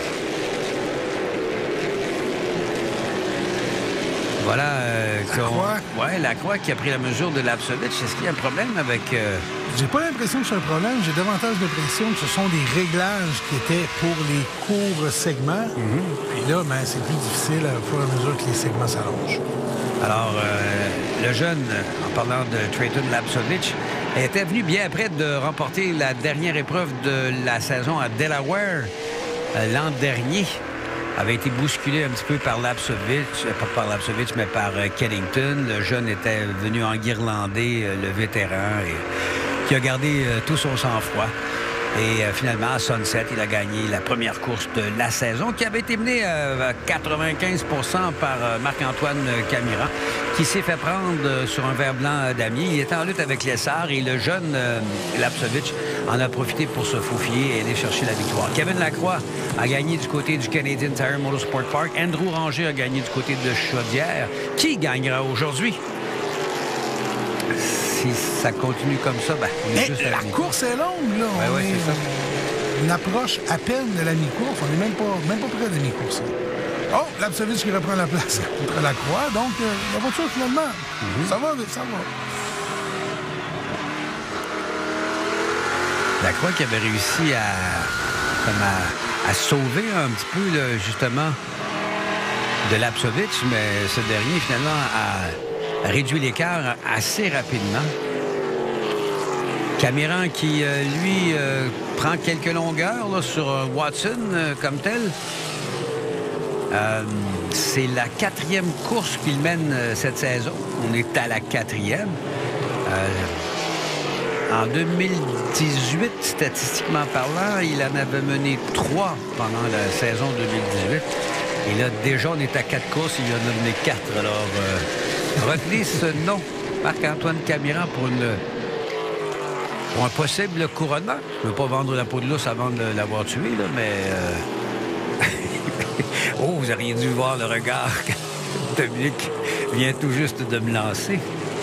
Voilà. Lacroix qui a pris la mesure de l'Absovitch. Est-ce qu'il y a un problème avec... J'ai pas l'impression que c'est un problème. J'ai davantage l'impression que ce sont des réglages qui étaient pour les courts segments. Puis là, c'est plus difficile à fur et à mesure que les segments s'allongent. Alors, le jeune, en parlant de Trayton Lapsovitch, était venu bien après de remporter la dernière épreuve de la saison à Delaware l'an dernier. Avait été bousculé un petit peu par Lapsovitch, pas par Lapsovitch, mais par Kennington. Le jeune était venu enguirlander le vétéran et qui a gardé tout son sang-froid. Et finalement, à Sunset, il a gagné la première course de la saison qui avait été menée à 95 par Marc-Antoine Camiran, qui s'est fait prendre sur un verre blanc damier. Il était en lutte avec Lessard et le jeune Lapsovitch en a profité pour se faufiler et aller chercher la victoire. Kevin Lacroix a gagné du côté du Canadian Tire Motorsport Park. Andrew Ranger a gagné du côté de Chaudière. Qui gagnera aujourd'hui? Si ça continue comme ça, la course est longue, là. Oui, c'est ça. On approche à peine de la mi-course. On n'est même pas près de la mi-course. Oh, Lapsovitch qui reprend la place contre la croix. Donc, la voiture, finalement, ça va. La Croix qui avait réussi à sauver un petit peu, là, justement, de Lapsovitch, mais ce dernier, finalement, a réduit l'écart assez rapidement. Camiran qui, lui, prend quelques longueurs là, sur Watson comme tel. C'est la 4e course qu'il mène cette saison. On est à la 4e. En 2018, statistiquement parlant, il en avait mené 3 pendant la saison 2018. Et là, déjà, on est à 4 courses. Il en a mené 4. Alors, retenez ce nom, Marc-Antoine Camiran, pour un possible couronnement. Je ne veux pas vendre la peau de l'ours avant de l'avoir tué, là, mais... Oh, vous auriez dû voir le regard que Dominique vient tout juste de me lancer.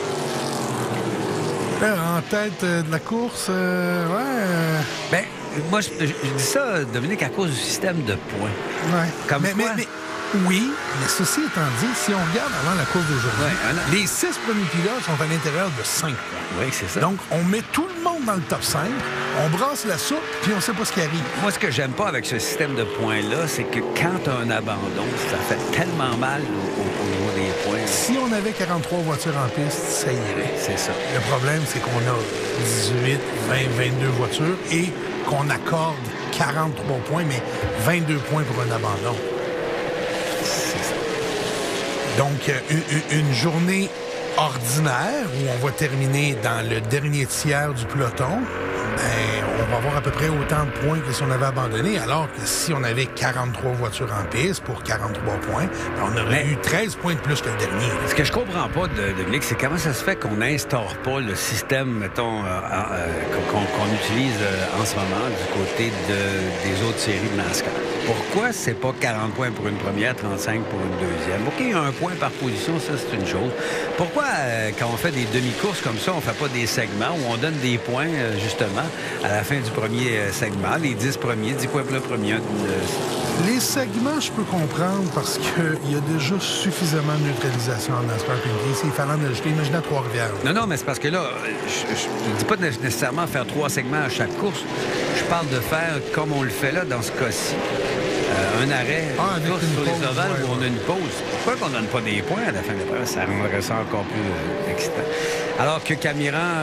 En tête de la course, ouais... Moi, je dis ça, Dominique, à cause du système de points. Ouais. Comme mais oui, mais ceci étant dit, si on regarde avant la course d'aujourd'hui, les 6 premiers pilotes sont à l'intérieur de 5 points. Oui, c'est ça. Donc, on met tout le monde dans le top 5, on brasse la soupe, puis on ne sait pas ce qui arrive. Moi, ce que j'aime pas avec ce système de points-là, c'est que quand tu as un abandon, ça fait tellement mal au niveau des points. Si on avait 43 voitures en piste, ça irait. C'est ça. Le problème, c'est qu'on a 18, 20, 22 voitures et qu'on accorde 43 points, mais 22 points pour un abandon. C'est ça. Donc, une journée ordinaire où on va terminer dans le dernier tiers du peloton, on va avoir à peu près autant de points que si on avait abandonné, alors que si on avait 43 voitures en piste pour 43 points, on aurait eu 13 points de plus que le dernier. Ce que je comprends pas, Dominique, c'est comment ça se fait qu'on n'instaure pas le système, mettons, qu'on utilise en ce moment du côté des autres séries de NASCAR. Pourquoi c'est pas 40 points pour une première, 35 pour une deuxième? OK, un point par position, ça, c'est une chose. Pourquoi, quand on fait des demi-courses comme ça, on fait pas des segments où on donne des points, justement, à la fin du premier segment, les 10 premiers, 10 points pour le premier. Les segments, je peux comprendre parce qu'il y a déjà suffisamment de neutralisation en NASCAR Pinky. Il fallait en ajouter, imaginez à Trois-Rivières. Non, mais c'est parce que là, je ne dis pas nécessairement faire 3 segments à chaque course. Je parle de faire comme on le fait là, dans ce cas-ci. Un arrêt, une course sur les ovales où on a une pause. Pourquoi qu'on ne donne pas des points à la fin de l'épreuve? Ça rendrait ça encore plus excitant. Alors que Camiran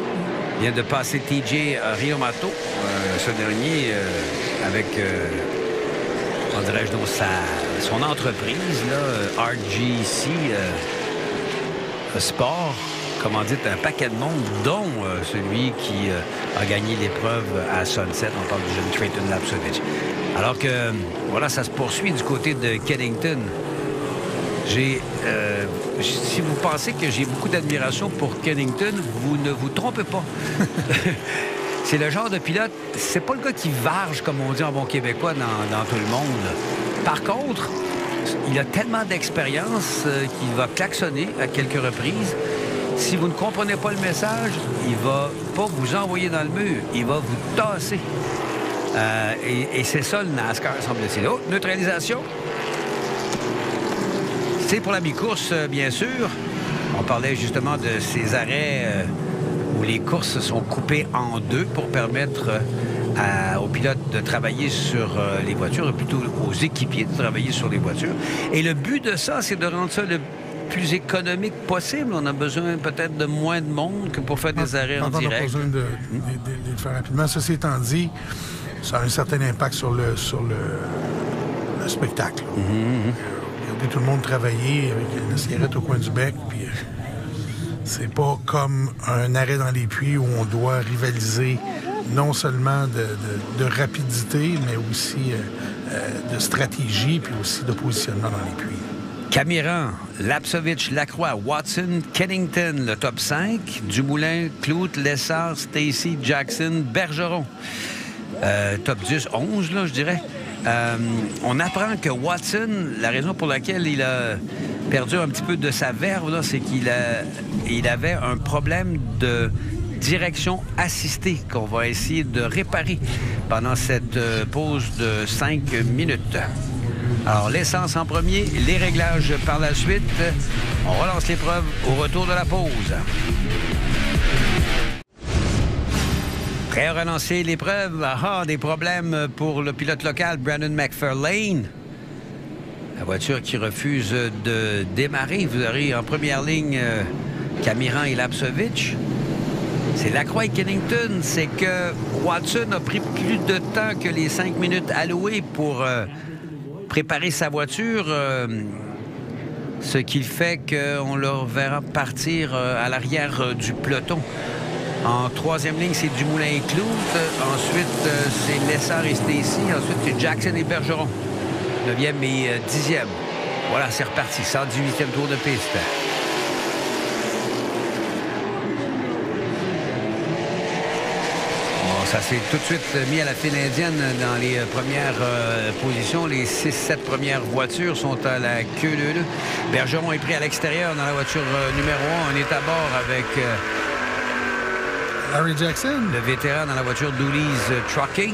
vient de passer TJ Riomato, ce dernier, avec on dirais-je, donc son entreprise, là, RGC Sport, commandite un paquet de monde, dont celui qui a gagné l'épreuve à Sunset. On parle du jeune Trayton Lapcevich. Alors que, voilà, ça se poursuit du côté de Kennington. Si vous pensez que j'ai beaucoup d'admiration pour Kennington, vous ne vous trompez pas. C'est le genre de pilote, c'est pas le gars qui varge, comme on dit en bon québécois, dans tout le monde. Par contre, il a tellement d'expérience qu'il va klaxonner à quelques reprises. Si vous ne comprenez pas le message, il va pas vous envoyer dans le mur, il va vous tasser. Et c'est ça le NASCAR, semble-t-il. Oh, neutralisation. C'est pour la mi-course, bien sûr. On parlait justement de ces arrêts où les courses sont coupées en deux pour permettre aux pilotes de travailler sur les voitures, ou plutôt aux équipiers de travailler sur les voitures. Et le but de ça, c'est de rendre ça le plus économique possible. On a besoin peut-être de moins de monde que pour faire des arrêts en direct. On a besoin de le faire rapidement. Ceci étant dit, ça a un certain impact sur le spectacle. Regardez tout le monde travailler avec une cigarette au coin du bec, puis c'est pas comme un arrêt dans les puits où on doit rivaliser non seulement de rapidité, mais aussi de stratégie, puis aussi de positionnement dans les puits. Camiran, Lapcevich, Lacroix, Watson, Kennington, le top 5. Dumoulin, Clout, Lessard, Stacy, Jackson, Bergeron. Top 10, 11, là, je dirais. On apprend que Watson, la raison pour laquelle il a perdu un petit peu de sa verve, là, c'est qu'il avait un problème de direction assistée qu'on va essayer de réparer pendant cette pause de 5 minutes. Alors, l'essence en premier, les réglages par la suite. On relance l'épreuve au retour de la pause. Prêt à relancer l'épreuve. Des problèmes pour le pilote local, Brandon McFarlane. La voiture qui refuse de démarrer. Vous aurez en première ligne Camiran et Lapcevich. C'est Lacroix et Kennington. C'est que Watson a pris plus de temps que les 5 minutes allouées pour préparer sa voiture, ce qui fait qu'on leur verra partir à l'arrière du peloton. En troisième ligne, c'est Dumoulin et Clout. Ensuite, c'est Lessard et Stacy. Ensuite, c'est Jackson et Bergeron. 9e et 10e. Voilà, c'est reparti. 118e tour de piste. Ça s'est tout de suite mis à la file indienne dans les premières positions. Les 6-7 premières voitures sont à la queue leu. Bergeron est pris à l'extérieur dans la voiture numéro 1. On est à bord avec Larry Jackson, le vétéran dans la voiture Dooley's Trucking.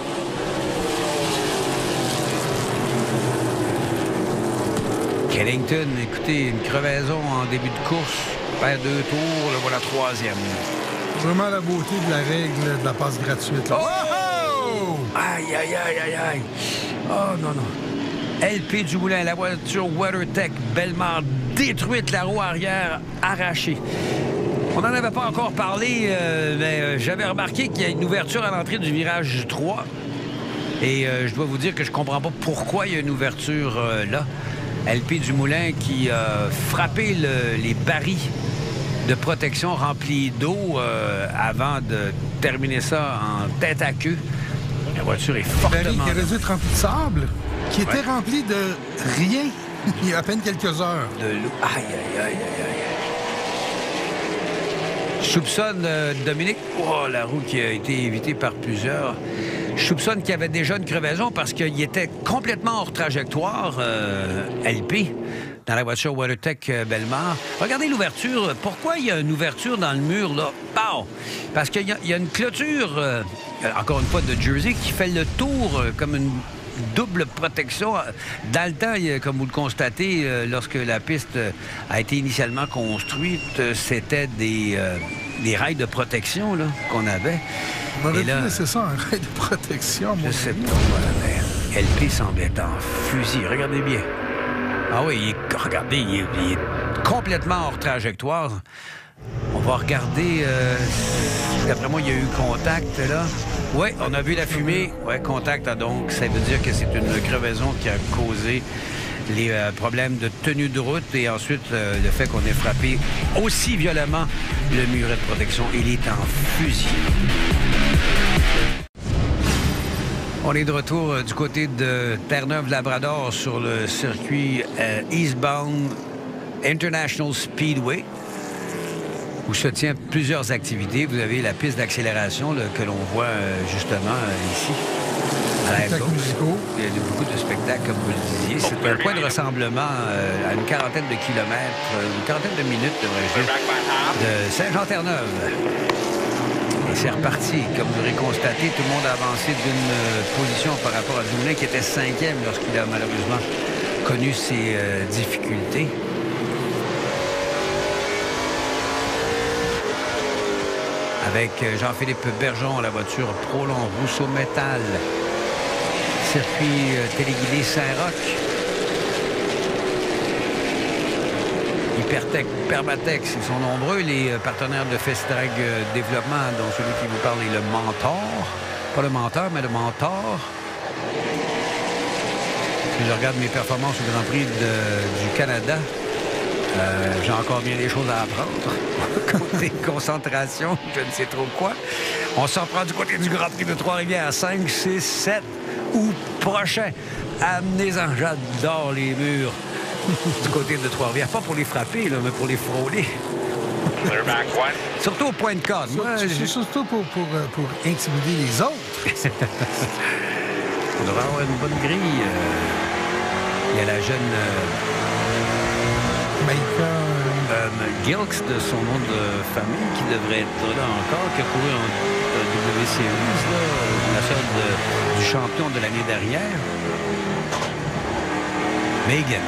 Kennington, écoutez, une crevaison en début de course. Perd 2 tours, le voilà 3e. Vraiment la beauté de la règle de la passe gratuite. Là. Oh! Aïe, aïe, aïe, aïe, aïe. Oh, non, non. LP Dumoulin, la voiture WeatherTech Bellemare détruite, la roue arrière arrachée. On n'en avait pas encore parlé, mais j'avais remarqué qu'il y a une ouverture à l'entrée du virage 3. Et je dois vous dire que je comprends pas pourquoi il y a une ouverture là. LP Dumoulin qui a frappé les barils de protection remplis d'eau avant de terminer ça en tête à queue. La voiture est fortement... Le baril qui aurait dû être rempli de sable, qui était rempli de rien il y a à peine quelques heures. De l'eau. Aïe, aïe, aïe, aïe, aïe. Je soupçonne, Dominique, la roue qui a été évitée par plusieurs. Je soupçonne qu'il y avait déjà une crevaison parce qu'il était complètement hors trajectoire, LP, dans la voiture WeatherTech Bellemare. Regardez l'ouverture. Pourquoi il y a une ouverture dans le mur, là? Pow! Parce qu'il y a une clôture, encore une fois, de Jersey, qui fait le tour comme une double protection. Dans le temps, comme vous le constatez, lorsque la piste a été initialement construite, c'était des rails de protection là, qu'on avait. On aurait pu laisser ça, un rail de protection. Je sais pas, mais LP semble être en fusil. Regardez bien. Ah oui, regardez, il est complètement hors trajectoire. On va regarder. D'après moi, il y a eu contact, là. Oui, on a vu la fumée. Oui, contact, donc ça veut dire que c'est une crevaison qui a causé les problèmes de tenue de route et ensuite le fait qu'on ait frappé aussi violemment le muret de protection. Il est en fusil. On est de retour du côté de Terre-Neuve-Labrador sur le circuit Eastbound International Speedway, où se tient plusieurs activités. Vous avez la piste d'accélération que l'on voit justement ici. Spectacles musicaux. Il y a beaucoup de spectacles, comme vous le disiez. C'est un point de rassemblement à une quarantaine de kilomètres, une quarantaine de minutes, devrais-je dire, de Saint-Jean-Terre-Neuve. Et c'est reparti. Comme vous l'aurez constaté, tout le monde a avancé d'une position par rapport à Dumoulin, qui était 5e lorsqu'il a malheureusement connu ses difficultés. Avec Jean-Philippe Bergeron, la voiture Prolon Rousseau Métal. Circuit téléguidé Saint-Roch. Hypertech, Permatex, ils sont nombreux, les partenaires de Festidrag Développement, dont celui qui vous parle est le Mentor. Pas le Menteur, mais le Mentor. Si je regarde mes performances au Grand Prix du Canada, j'ai encore bien des choses à apprendre. Côté concentration, je ne sais trop quoi. On s'en prend du côté du Grand Prix de Trois-Rivières, 5, 6, 7 août prochain. Amenez-en, j'adore les murs du côté de Trois-Rivières. Pas pour les frapper, là, mais pour les frôler. Surtout au point de corde. C'est surtout pour intimider les autres. On devrait avoir une bonne grille. Il y a la jeune... Gilks, de son nom de famille, qui devrait être là encore, qui a couru en WC11, la sorte du champion de l'année dernière. Megan,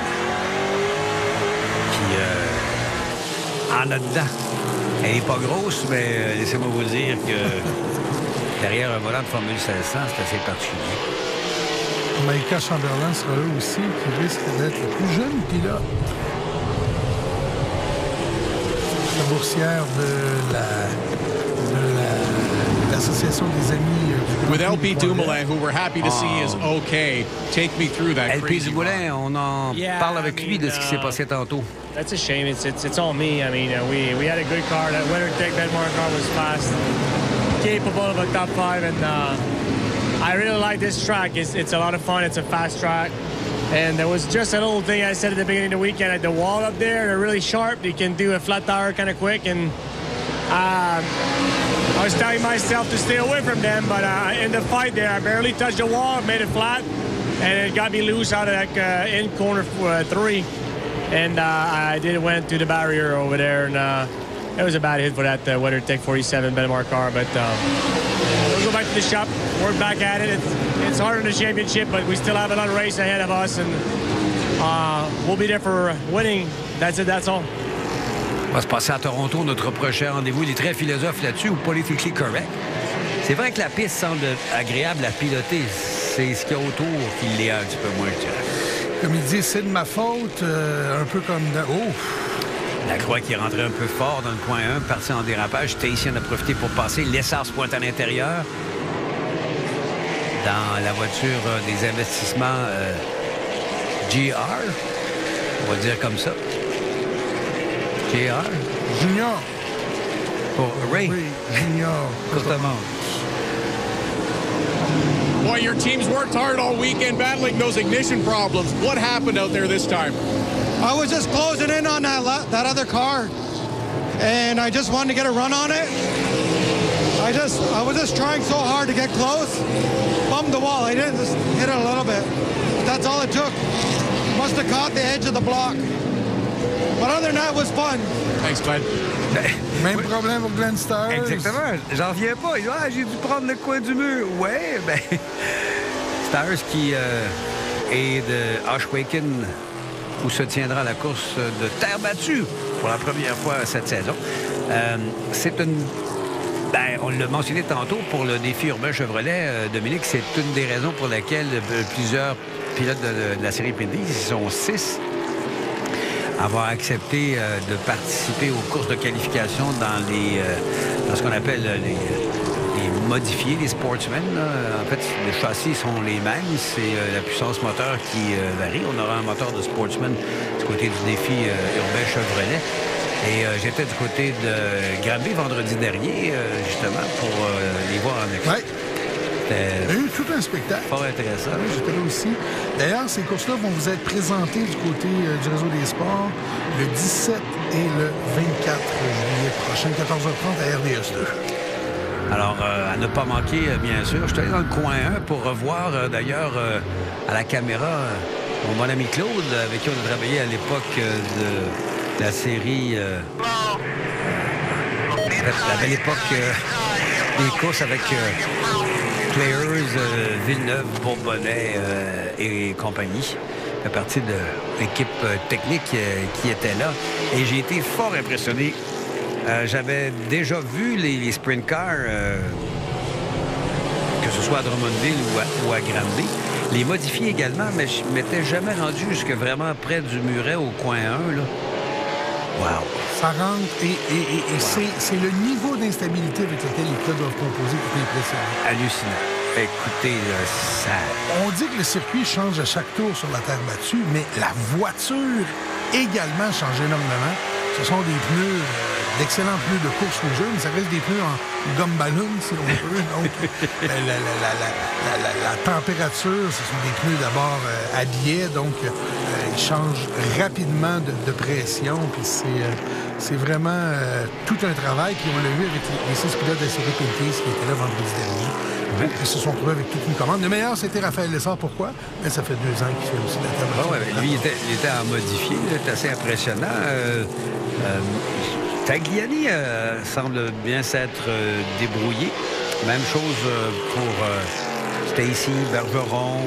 qui en a dedans. Elle n'est pas grosse, mais laissez-moi vous dire que derrière un volant de Formule 1600, c'est assez particulier. Maïka Chamberlain sera là aussi, qui risque d'être le plus jeune pilote. La boursière de l'association des amis du With LP Dumoulin, who we're happy to see is okay, take me through that LP crazy Dumoulin, on en parle avec lui de ce qui s'est passé tantôt. That's a shame. It's all me. I mean, we had a good car. That WeatherTech Benmar car was fast, capable of a top 5, and I really like this track. It's a lot of fun. It's a fast track. And there was just a little thing I said at the beginning of the weekend at the wall up there. They're really sharp. You can do a flat tire kind of quick. And I was telling myself to stay away from them. But in the fight there, I barely touched the wall, made it flat. And it got me loose out of that in corner 3. And I went to the barrier over there. And it was a bad hit for that WeatherTech 47 Benmar car. But we'll go back to the shop, work back at it. It's harder in the championship, but we still have another race ahead of us, and we'll be there for winning. That's it, that's all. On va se passer à Toronto, notre prochain rendez-vous. Il est très philosophe là-dessus, ou politically correct. C'est vrai que la piste semble agréable à piloter. C'est ce qu'il y a autour qui l'est un petit peu moins, je dirais. Comme il dit, c'est de ma faute, un peu comme... La Croix qui est rentrée un peu fort dans le coin 1, parti en dérapage. Stacy en a profité pour passer. Lessard se pointe à l'intérieur. Dans la voiture des investissements GR, on va dire comme ça. GR. Junior. Pour Ray. Oui, Junior. Courtement. Boy, your team's worked hard all weekend battling those ignition problems. What happened out there this time? I was just closing in on that other car, and I just wanted to get a run on it. I was just trying so hard to get close. Bumped the wall. I didn't just hit it a little bit. That's all it took. Must have caught the edge of the block. But other than that, it was fun. Thanks, Glenn. Même problème pour Glenn Stars. Exactement. J'en reviens pas. Il dit, j'ai dû prendre le coin du mur. Ouais, ben... Stars qui est de Ashwaken, où se tiendra la course de terre battue pour la première fois cette saison. C'est une... Ben, on l'a mentionné tantôt pour le défi urbain Chevrolet, Dominique, c'est une des raisons pour laquelle plusieurs pilotes de la série P10, ils sont 6, avoir accepté de participer aux courses de qualification dans ce qu'on appelle les modifiés, les sportsmen. Là. En fait, les châssis sont les mêmes. C'est la puissance moteur qui varie. On aura un moteur de sportsman du côté du défi urbain Chevrolet. Et j'étais du côté de Granby vendredi dernier, justement, pour les voir en action. Ouais. Il y a eu tout un spectacle. Fort intéressant. Oui, j'étais là aussi. D'ailleurs, ces courses-là vont vous être présentées du côté du réseau des sports le 17 et le 24 juillet prochain, 14h30 à RDS 2. Alors, à ne pas manquer, bien sûr. Je suis allé dans le coin 1 pour revoir, d'ailleurs, à la caméra, mon bon ami Claude, avec qui on a travaillé à l'époque de la série... la belle époque des courses avec Players, Villeneuve, Bourbonnais et compagnie. Il fait partie de l'équipe technique qui était là. Et j'ai été fort impressionné. J'avais déjà vu les sprint cars, que ce soit à Drummondville ou à Granby. Les modifier également, mais je ne m'étais jamais rendu jusque vraiment près du muret au coin 1. Là. Wow! Ça rentre et wow. C'est le niveau d'instabilité avec lequel les pilotes doivent composer qui est impressionnant. Hallucinant. Écoutez, ça... On dit que le circuit change à chaque tour sur la terre battue, mais la voiture également change énormément. Ce sont des pneus, d'excellents pneus de course au jeu, mais ça reste des pneus en gomme ballon, si on veut. Donc, la température, ce sont des pneus d'abord à biais, donc ils changent rapidement de pression. Puis c'est vraiment tout un travail. Puis on l'a vu avec les 6 pilotes de la série Pinties qui étaient là vendredi dernier. Oui. Ils se sont trouvés avec toute une commande. Le meilleur, c'était Raphaël Lessard. Pourquoi? Mais ça fait 2 ans qu'il fait aussi la table. Lui, il était en modifié. C'est assez impressionnant. Tagliani semble bien s'être débrouillé. Même chose pour Stacy, Bergeron.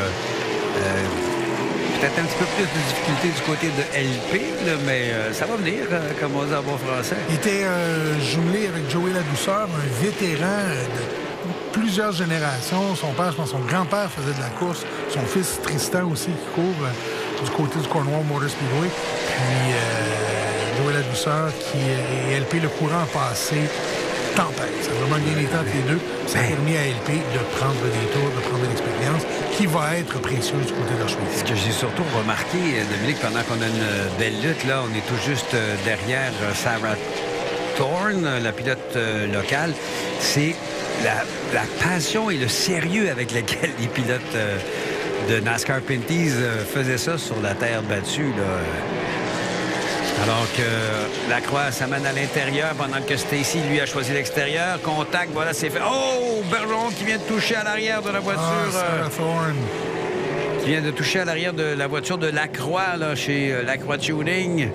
Peut-être un petit peu plus de difficulté du côté de LP, là, mais ça va venir, comme on dit en bon français. Il était jumelé avec Joey Ladouceur, un vétéran de plusieurs générations. Son père, je pense, son grand-père faisait de la course. Son fils Tristan aussi qui court du côté du Cornwall Motor Speedway. Puis Joey Ladouceur et LP, le courant passé, tempête. Ça a vraiment bien été entre les deux. Ça a permis à LP de prendre des tours, de prendre de l'expérience qui va être précieuse du côté de la chose. Ce que j'ai surtout remarqué, Dominique, pendant qu'on a une belle lutte, là, on est tout juste derrière Sarah Thorne, la pilote locale, c'est la passion et le sérieux avec lequel les pilotes de NASCAR Pinties faisaient ça sur la terre battue, là. Alors que Lacroix s'amène à l'intérieur pendant que Stacy, lui, a choisi l'extérieur. Contact, voilà, c'est fait. Oh! Bergeron qui vient de toucher à l'arrière de la voiture. Sarah Thorne. Qui vient de toucher à l'arrière de la voiture de Lacroix, là, chez Lacroix Tuning.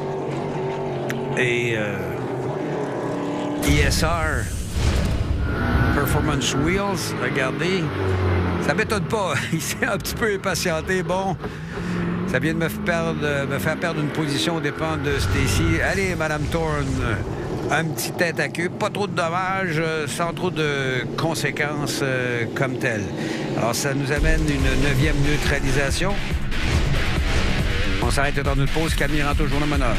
Et ESR Performance Wheels, regardez. Ça m'étonne pas. Il s'est un petit peu impatienté. Bon, ça vient de me faire perdre une position aux dépens de Stacy. Allez, Madame Thorne, un petit tête à queue. Pas trop de dommages, sans trop de conséquences comme telles. Alors, ça nous amène une 9e neutralisation. On s'arrête le temps d'une pause. Camille rentre au journal meneur.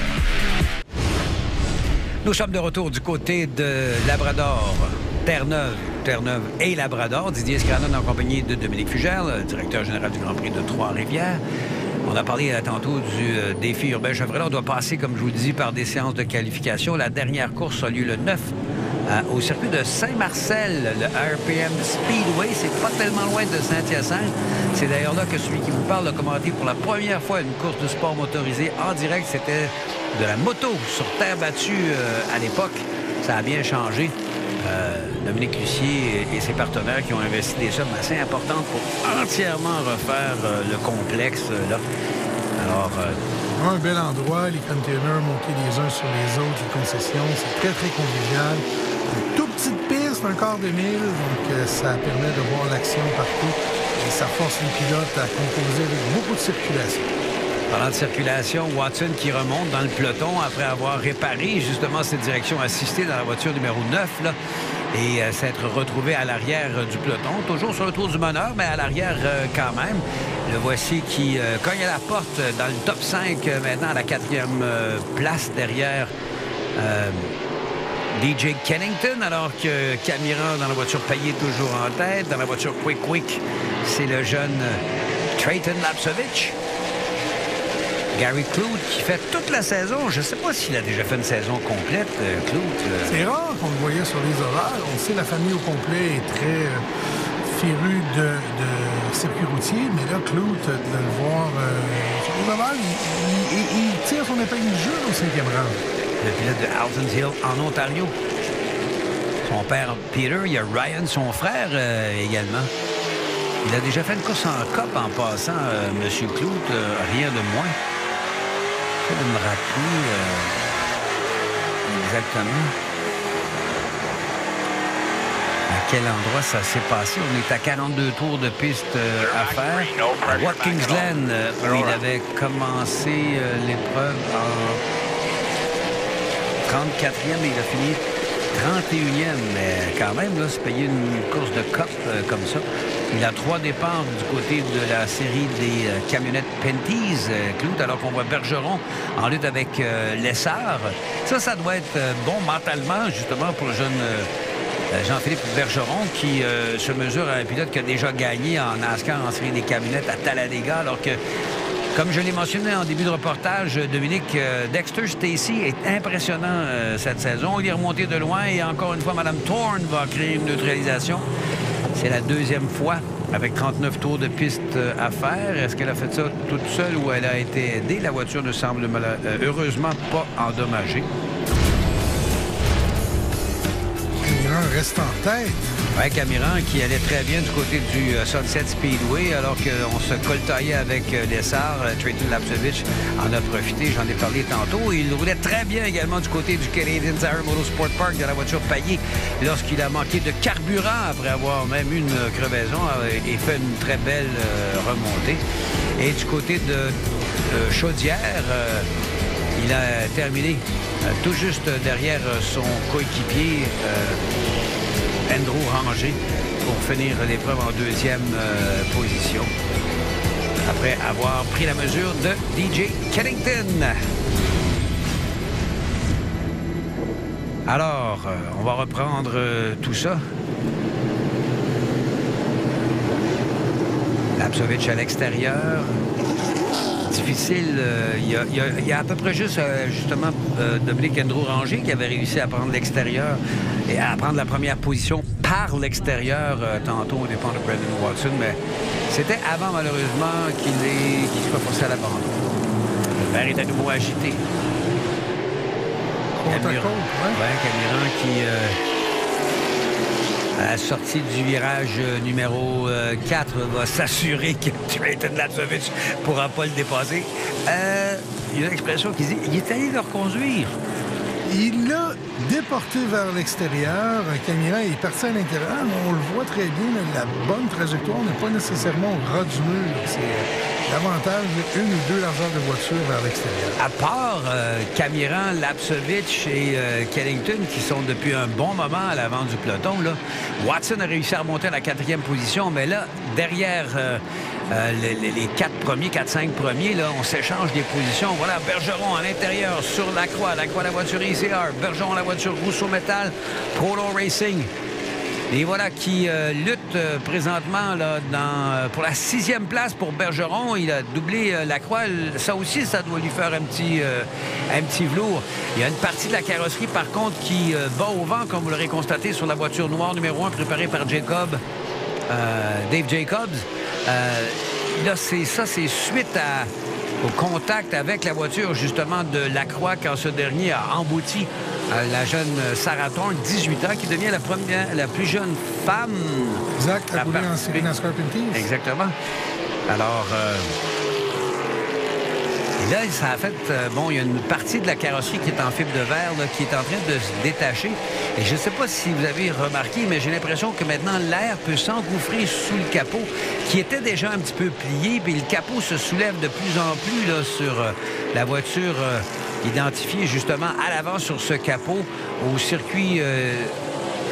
Nous sommes de retour du côté de Labrador, Terre-Neuve et Labrador. Didier Scranon en compagnie de Dominique Fugère, le directeur général du Grand Prix de Trois-Rivières. On a parlé tantôt du défi urbain Chevrolet. On doit passer, comme je vous le dis, par des séances de qualification. La dernière course a lieu le 9 au circuit de Saint-Marcel, le RPM Speedway. C'est pas tellement loin de Saint-Hyacinthe. C'est d'ailleurs là que celui qui vous parle a commenté pour la première fois une course de sport motorisé en direct. C'était de la moto sur terre battue à l'époque. Ça a bien changé. Dominique Lucier et ses partenaires qui ont investi des sommes assez importantes pour entièrement refaire le complexe. Là. Alors, un bel endroit, les containers montés les uns sur les autres, les concessions, c'est très, très convivial. Une toute petite piste, un quart de mille, donc ça permet de voir l'action partout et ça force les pilotes à composer avec beaucoup de circulation. Parlant de circulation, Watson qui remonte dans le peloton après avoir réparé justement cette direction assistée dans la voiture numéro 9. Là. et s'être retrouvé à l'arrière du peloton. Toujours sur le tour du meneur, mais à l'arrière quand même. Le voici qui cogne à la porte dans le top 5 maintenant à la 4e place derrière DJ Kennington, alors que Camiran dans la voiture Payet toujours en tête. Dans la voiture Quick, c'est le jeune Trayton Lapcevich. Gary Kloot qui fait toute la saison. Je ne sais pas s'il a déjà fait une saison complète, Kloot. C'est rare qu'on le voyait sur les horaires. On sait la famille au complet est très férue de circuit routier, mais là, Kloot, de le voir sur les horaires, il tire son épingle du jeu au 5e rang. Le pilote de Halton Hill en Ontario. Son père Peter, il y a Ryan, son frère également. Il a déjà fait une course en Cup en passant, M. Kloot, rien de moins. J'essaie de me rappeler exactement à quel endroit ça s'est passé. On est à 42 tours de piste à faire. À Watkins Glen, où il avait commencé l'épreuve en 34e et il a fini 31e. Mais quand même, là, se payer une course de Cup comme ça. Il a 3 départs du côté de la série des camionnettes Penties, Kloot, alors qu'on voit Bergeron en lutte avec Lessard. Ça doit être bon mentalement, justement, pour le jeune Jean-Philippe Bergeron, qui se mesure à un pilote qui a déjà gagné en NASCAR en série des camionnettes à Talladega, alors que, comme je l'ai mentionné en début de reportage, Dominique, Dexter Stacey est impressionnant cette saison. Il est remonté de loin et encore une fois, Mme Thorne va créer une neutralisation. C'est la 2e fois avec 39 tours de piste à faire. Est-ce qu'elle a fait ça toute seule ou elle a été aidée? La voiture ne semble heureusement pas endommagée. Camiran reste en tête. Oui, Camiran qui allait très bien du côté du Sunset Speedway alors qu'on se coltaillait avec Lessard. Trayton Lapcevich en a profité, j'en ai parlé tantôt. Il roulait très bien également du côté du Canadian Tire Motorsport Park de la voiture Payet lorsqu'il a manqué de carburant après avoir même eu une crevaison et fait une très belle remontée. Et du côté de Chaudière, il a terminé tout juste derrière son coéquipier Andrew Ranger pour finir l'épreuve en 2e position après avoir pris la mesure de DJ Kennington. Alors, on va reprendre tout ça. Lapcevich à l'extérieur. Difficile. Il y a à peu près juste, justement, Dominique Andrew Ranger qui avait réussi à prendre l'extérieur et à prendre la première position par l'extérieur tantôt au départ de Brendan Watson, mais c'était avant, malheureusement, qu'il soit forcé à l'abandon. Le verre est à nouveau agité. Camiran qui, à la sortie du virage numéro 4, va s'assurer que Trayton Lapcevich ne pourra pas le dépasser. Il y a une expression qui dit « il est allé le reconduire ». Il l'a déporté vers l'extérieur. Camiran est parti à l'intérieur, mais on le voit très bien. La bonne trajectoire n'est pas nécessairement au ras du mur. C'est davantage une ou deux largeurs de voiture vers l'extérieur. À part Camiran, Lapcevich et Kennington, qui sont depuis un bon moment à l'avant du peloton, là, Watson a réussi à remonter à la 4e position, mais là, derrière les 4-5 premiers, là, on s'échange des positions. Voilà, Bergeron à l'intérieur sur la croix la voiture ICR, Bergeron la voiture Rousseau Metal, Prolo Racing. Et voilà qui lutte présentement là, pour la 6e place pour Bergeron. Il a doublé la croix. Ça aussi, ça doit lui faire un petit velours. Il y a une partie de la carrosserie, par contre, qui bat au vent, comme vous l'aurez constaté, sur la voiture noire numéro 1 préparée par Dave Jacobs. Là, c'est suite au contact avec la voiture, justement, de Lacroix, quand ce dernier a embouti la jeune Sarah Thorne, 18 ans, qui devient la plus jeune femme. Exact, à rouler en série NASCAR Penties. Exactement. Alors, là, ça a fait... il y a une partie de la carrosserie qui est en fibre de verre, là, qui est en train de se détacher. Et je ne sais pas si vous avez remarqué, mais j'ai l'impression que maintenant, l'air peut s'engouffrer sous le capot, qui était déjà un petit peu plié, puis le capot se soulève de plus en plus là, sur la voiture identifiée justement à l'avant sur ce capot au circuit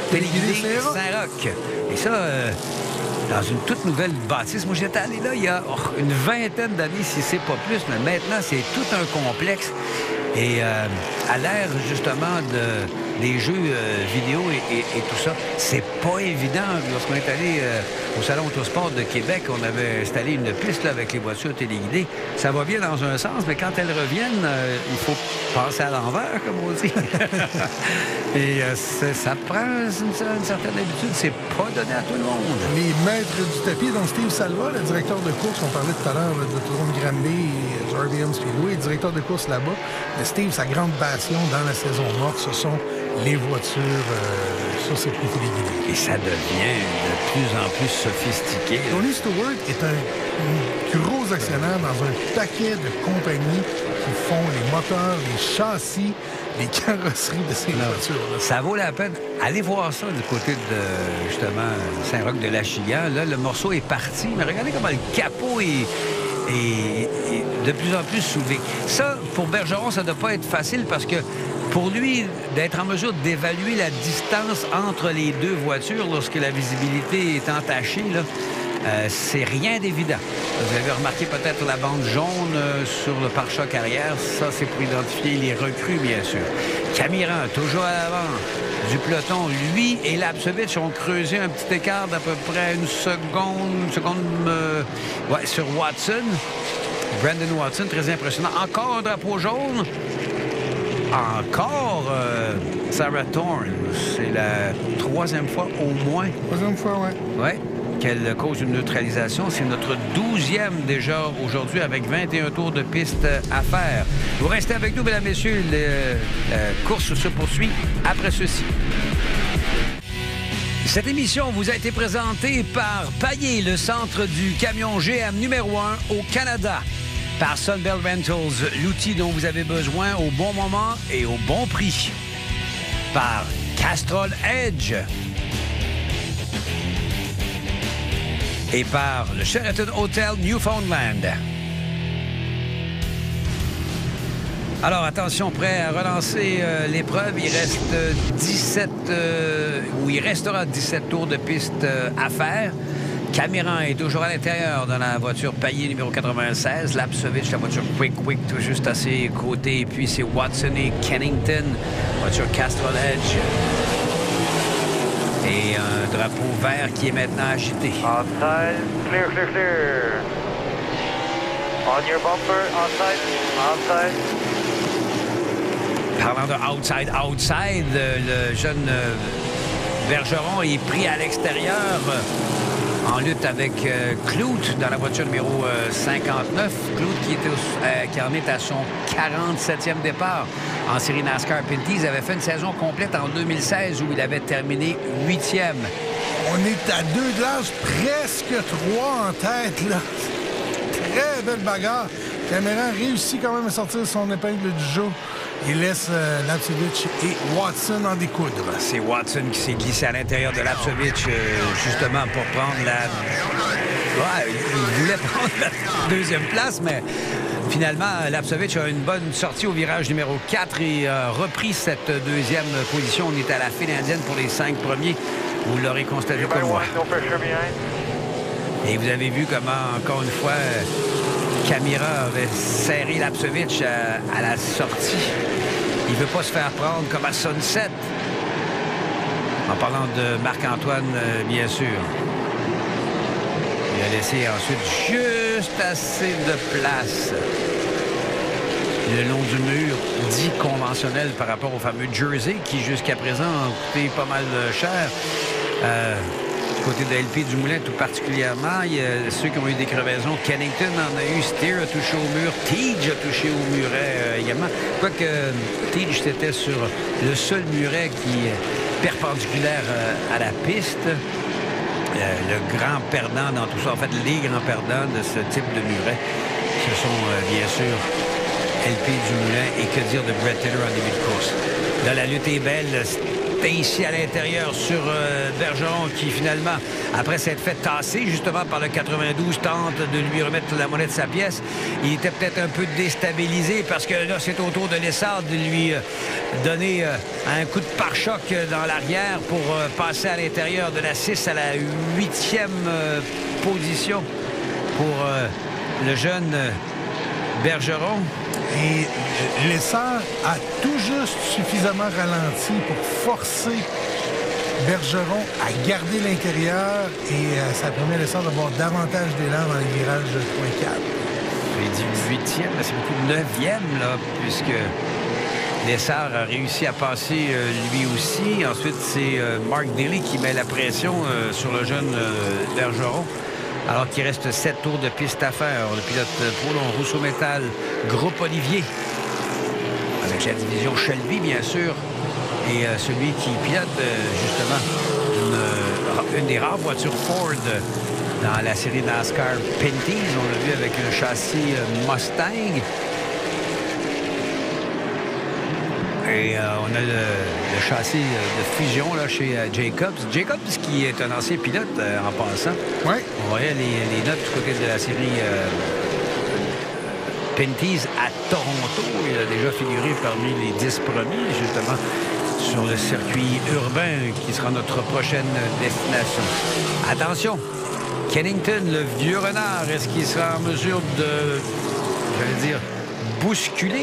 Téléguidé Saint-Roch. Et ça, dans une toute nouvelle bâtisse. Moi, j'étais allé là il y a une vingtaine d'années, si c'est pas plus, mais maintenant, c'est tout un complexe. Et à l'ère, justement, des jeux vidéo et tout ça, c'est pas évident. Lorsqu'on est allé au Salon Autosport de Québec, on avait installé une piste là, avec les voitures téléguidées. Ça va bien dans un sens, mais quand elles reviennent, il faut passer à l'envers, comme on dit. Et ça prend une certaine habitude. C'est pas donné à tout le monde. Les maîtres du tapis, dont Steve Salva, le directeur de course, on parlait tout à l'heure de l'autodrome Granby, RDM Speedway, directeur de course là-bas. Mais Steve, sa grande passion dans la saison morte, ce sont les voitures sur circuit téléguidé. Et ça devient de plus en plus sophistiqué. Tony Stewart est un gros actionnaire dans un paquet de compagnies qui font les moteurs, les châssis, les carrosseries de ces voitures-là. Ça vaut la peine. Allez voir ça du côté de, justement, Saint-Roch-de-L'Achigan. Là, le morceau est parti, mais regardez comment le capot est de plus en plus soulevé. Ça, pour Bergeron, ça ne doit pas être facile parce que pour lui, d'être en mesure d'évaluer la distance entre les deux voitures lorsque la visibilité est entachée, là, c'est rien d'évident. Vous avez remarqué peut-être la bande jaune sur le pare-choc arrière. Ça, c'est pour identifier les recrues, bien sûr. Camiran, toujours à l'avant du peloton. Lui et Lapsevich ont creusé un petit écart d'à peu près une seconde sur Watson. Brandon Watson, très impressionnant. Encore un drapeau jaune. Encore Sarah Thorne. C'est la troisième fois au moins. Troisième fois, oui. Oui. Qu'elle cause une neutralisation. C'est notre 12e déjà aujourd'hui avec 21 tours de piste à faire. Vous restez avec nous, mesdames, messieurs. La course se poursuit après ceci. Cette émission vous a été présentée par Payet, le centre du camion GM numéro 1 au Canada. Par Sunbelt Rentals, l'outil dont vous avez besoin au bon moment et au bon prix. Par Castrol Edge. Et par le Sheraton Hotel Newfoundland. Alors, attention, prêt à relancer l'épreuve. Il reste il restera 17 tours de piste à faire. Camiran est toujours à l'intérieur dans la voiture Payet numéro 96. Lapsevich, la voiture Quick tout juste à ses côtés. Et puis, c'est Watson et Kennington, voiture Castrol Edge. Et un drapeau vert qui est maintenant agité. Outside, clear. On your bumper, outside. Parlant de outside, le jeune Bergeron est pris à l'extérieur en lutte avec Kloot dans la voiture numéro 59. Kloot qui en est à son 47e départ en série NASCAR Pinty's. Avait fait une saison complète en 2016 où il avait terminé 8e. On est à 2 glaces, presque 3 en tête, là. Très belle bagarre. Cameron réussit quand même à sortir son épingle du jeu. Il laisse Lapsevich et Watson en découdre. C'est Watson qui s'est glissé à l'intérieur de Lapsevich justement pour prendre il voulait prendre la deuxième place, mais finalement, Lapsevich a une bonne sortie au virage numéro 4 et a repris cette deuxième position. On est à la file indienne pour les 5 premiers. Vous l'aurez constaté comme moi. Et vous avez vu comment, encore une fois, Camira avait serré Lapsevich à la sortie. Il ne veut pas se faire prendre comme à Sunset. En parlant de Marc-Antoine, bien sûr. Il a laissé ensuite juste assez de place le long du mur dit conventionnel par rapport au fameux Jersey qui, jusqu'à présent, a coûté pas mal cher. Du côté de LP du Moulin, tout particulièrement, il y a ceux qui ont eu des crevaisons. Kennington en a eu, Steer a touché au mur, Teague a touché au muret également. Quoique Teague, c'était sur le seul muret qui est perpendiculaire à la piste. Le grand perdant dans tout ça, en fait, les grands perdants de ce type de muret, ce sont bien sûr LP du Moulin et que dire de Brett Taylor en début de course. Là, la lutte est belle. Stacy à l'intérieur sur Bergeron qui finalement, après s'être fait tasser justement par le 92, tente de lui remettre la monnaie de sa pièce. Il était peut-être un peu déstabilisé parce que là, c'est au tour de Lessard de lui donner un coup de pare-choc dans l'arrière pour passer à l'intérieur de la 6 à la 8e position pour le jeune Bergeron. Et Lessard a tout juste suffisamment ralenti pour forcer Bergeron à garder l'intérieur et ça permet à Lessard d'avoir davantage d'élan dans les virages de 3 et 4. J'ai dit 8e, c'est beaucoup de 9e, là, puisque Lessard a réussi à passer lui aussi. Ensuite, c'est Mark Daly qui met la pression sur le jeune Bergeron. Alors qu'il reste 7 tours de piste à faire. Le pilote Paulon, Rousseau Métal, Groupe Olivier. Avec la division Shelby, bien sûr. Et celui qui pilote, justement, une des rares voitures Ford dans la série NASCAR Pinties. On l'a vu avec un châssis Mustang. Et on a le châssis de fusion là, chez Jacobs. Jacobs qui est un ancien pilote en passant. Oui. On voyait les notes du côté de la série Pinties à Toronto. Il a déjà figuré parmi les 10 premiers, justement, sur le circuit urbain qui sera notre prochaine destination. Attention, Kennington, le vieux renard, est-ce qu'il sera en mesure de, j'allais dire, bousculer?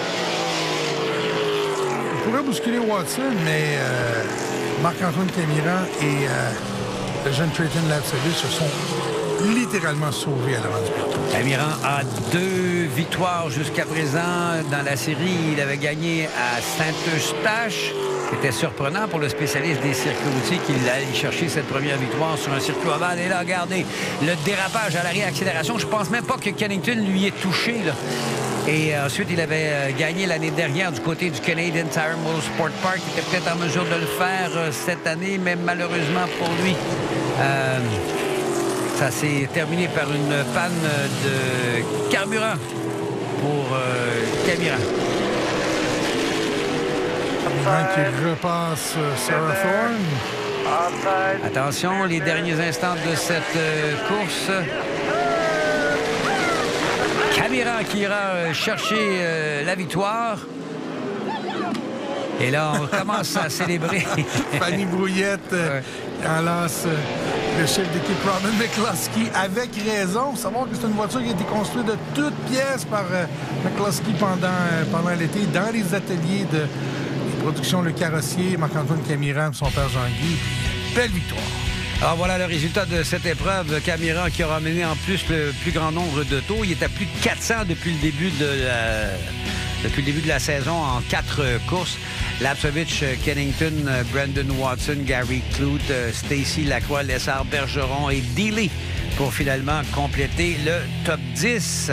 Il pourrait bousculer Watson, mais Marc-Antoine Camiran et le jeune Trayton Lapsevich se sont littéralement sauvés à l'avant du peloton. Camiran a 2 victoires jusqu'à présent dans la série. Il avait gagné à Saint-Eustache. C'était surprenant pour le spécialiste des circuits routiers qu'il allait chercher cette première victoire sur un circuit ovale. Et là, regardez, le dérapage à la réaccélération. Je pense même pas que Kennington lui ait touché, là. Et ensuite, il avait gagné l'année dernière du côté du Canadian Tire Motorsport Park. Il était peut-être en mesure de le faire cette année, mais malheureusement pour lui, ça s'est terminé par une panne de carburant pour Camiran. Camiran qui repasse Sarah Thorne. Attention, les derniers instants de cette course. Camiran qui ira chercher la victoire. Et là, on commence à célébrer. Fanny Brouillette enlace le chef d'équipe Robin McCluskey avec raison. Savoir que c'est une voiture qui a été construite de toutes pièces par McCluskey pendant l'été dans les ateliers de production Le Carrossier, Marc-Antoine Camiran, son père Jean-Guy. Belle victoire. Alors voilà le résultat de cette épreuve. Camiran qui aura mené en plus le plus grand nombre de tours. Il est à plus de 400 depuis le début de la saison en 4 courses. Lapsevich, Kennington, Brandon Watson, Gary Clute, Stacy Lacroix, Lessard, Bergeron et Dealey pour finalement compléter le top 10.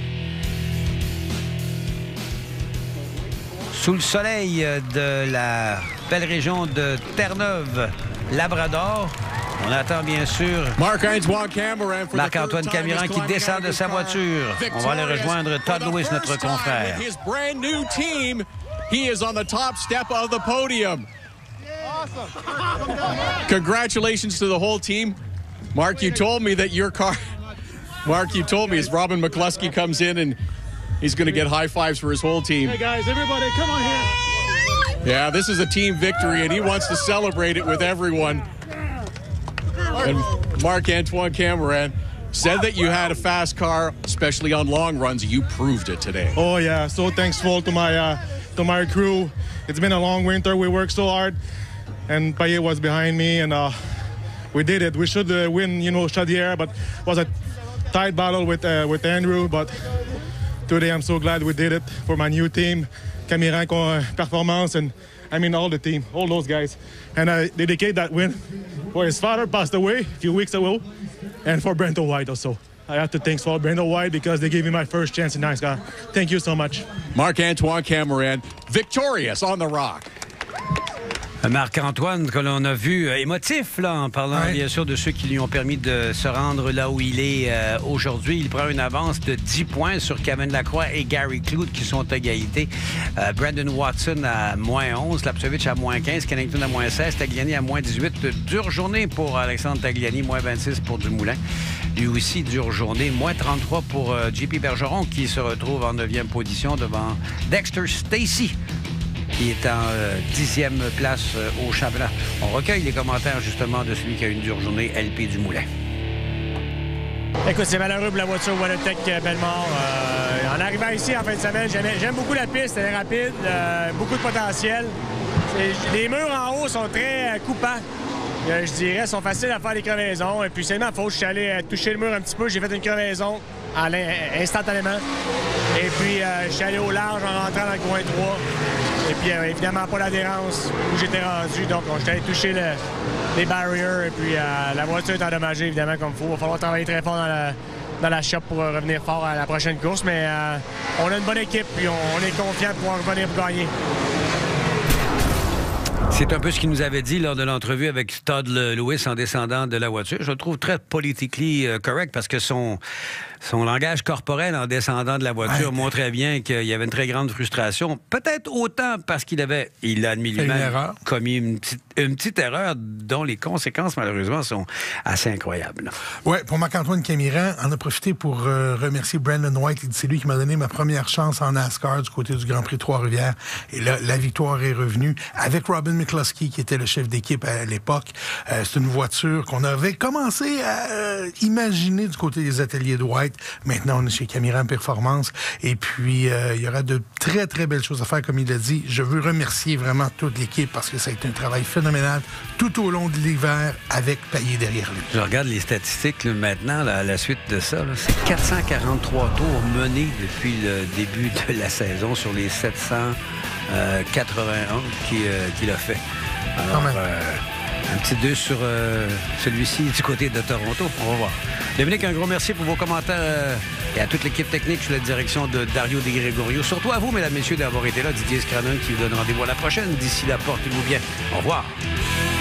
Sous le soleil de la belle région de Terre-Neuve, Labrador, on attend bien sûr Marc-Antoine Camiran qui descend de sa voiture. On va aller rejoindre Todd Lewis, notre confrère. He is on the top step of the podium. Congratulations to the whole team. Mark, you told me that your car... Mark, you told me as Robin McCluskey comes in and he's going to get high fives for his whole team. Hey, guys, everybody, come on here. Yeah, this is a team victory, and he wants to celebrate it with everyone. And Marc-Antoine Camiran said that you had a fast car, especially on long runs. You proved it today. Oh, yeah. So thankful to my crew. It's been a long winter. We worked so hard. And Payet was behind me, and we did it. We should win, Chaudière, but it was a tight battle with Andrew. But today I'm so glad we did it for my new team. Camiran Performance, and I mean all the team, all those guys. And I dedicate that win for his father passed away a few weeks ago, and for Brento White also. I have to thank Brento White because they gave me my first chance in NASCAR. Thank you so much. Marc-Antoine Camiran, victorious on the rock. Marc-Antoine, que l'on a vu émotif, là, en parlant bien sûr de ceux qui lui ont permis de se rendre là où il est aujourd'hui. Il prend une avance de 10 points sur Kevin Lacroix et Gary Cloute qui sont à égalité. Brandon Watson à moins 11, Lapsovich à moins 15, Kennington à moins 16, Tagliani à moins 18. Dure journée pour Alexandre Tagliani, moins 26 pour Dumoulin. Lui aussi, dure journée, moins 33 pour JP Bergeron qui se retrouve en 9e position devant Dexter Stacey, qui est en 10e place au championnat. On recueille les commentaires, justement, de celui qui a une dure journée, LP Dumoulin. Écoute, c'est malheureux pour la voiture WeatherTech Bellemare. En arrivant ici en fin de semaine, j'aime beaucoup la piste, elle est rapide, beaucoup de potentiel. Les murs en haut sont très coupants. Je dirais, sont faciles à faire des crevaisons. Et puis, c'est ma faute. Je suis allé toucher le mur un petit peu. J'ai fait une crevaison instantanément. Et puis, je suis allé au large en rentrant dans le coin 3. Et puis, évidemment, pas l'adhérence où j'étais rendu. Donc, je suis allé toucher les barrières. Et puis, la voiture est endommagée, évidemment, comme il faut. Il va falloir travailler très fort dans la shop pour revenir fort à la prochaine course. Mais on a une bonne équipe. Puis, on est confiant de pouvoir revenir pour gagner. C'est un peu ce qu'il nous avait dit lors de l'entrevue avec Todd Lewis en descendant de la voiture. Je le trouve très politically correct parce que son langage corporel en descendant de la voiture montrait bien qu'il y avait une très grande frustration. Peut-être autant parce il l'a admis lui-même, commis une petite erreur dont les conséquences, malheureusement, sont assez incroyables. Oui, pour Marc-Antoine Camiran, on a profité pour remercier Brandon White. C'est lui qui m'a donné ma première chance en NASCAR du côté du Grand Prix Trois-Rivières. Et là, la victoire est revenue avec Robin McCluskey, qui était le chef d'équipe à l'époque. C'est une voiture qu'on avait commencé à imaginer du côté des ateliers de White. Maintenant, on est chez Camiran Performance. Et puis, il y aura de très, très belles choses à faire, comme il a dit. Je veux remercier vraiment toute l'équipe parce que ça a été un travail phénoménal tout au long de l'hiver avec Payet derrière lui. Je regarde les statistiques là, maintenant, là, à la suite de ça. C'est 443 tours menés depuis le début de la saison sur les 781 qu'il a fait. Alors, un petit 2 sur celui-ci du côté de Toronto. On va voir. Dominique, un gros merci pour vos commentaires et à toute l'équipe technique sous la direction de Dario De Gregorio. Surtout à vous, mesdames, messieurs, d'avoir été là. Didier Scranon qui vous donne rendez-vous à la prochaine. D'ici là, portez-vous bien. Au revoir.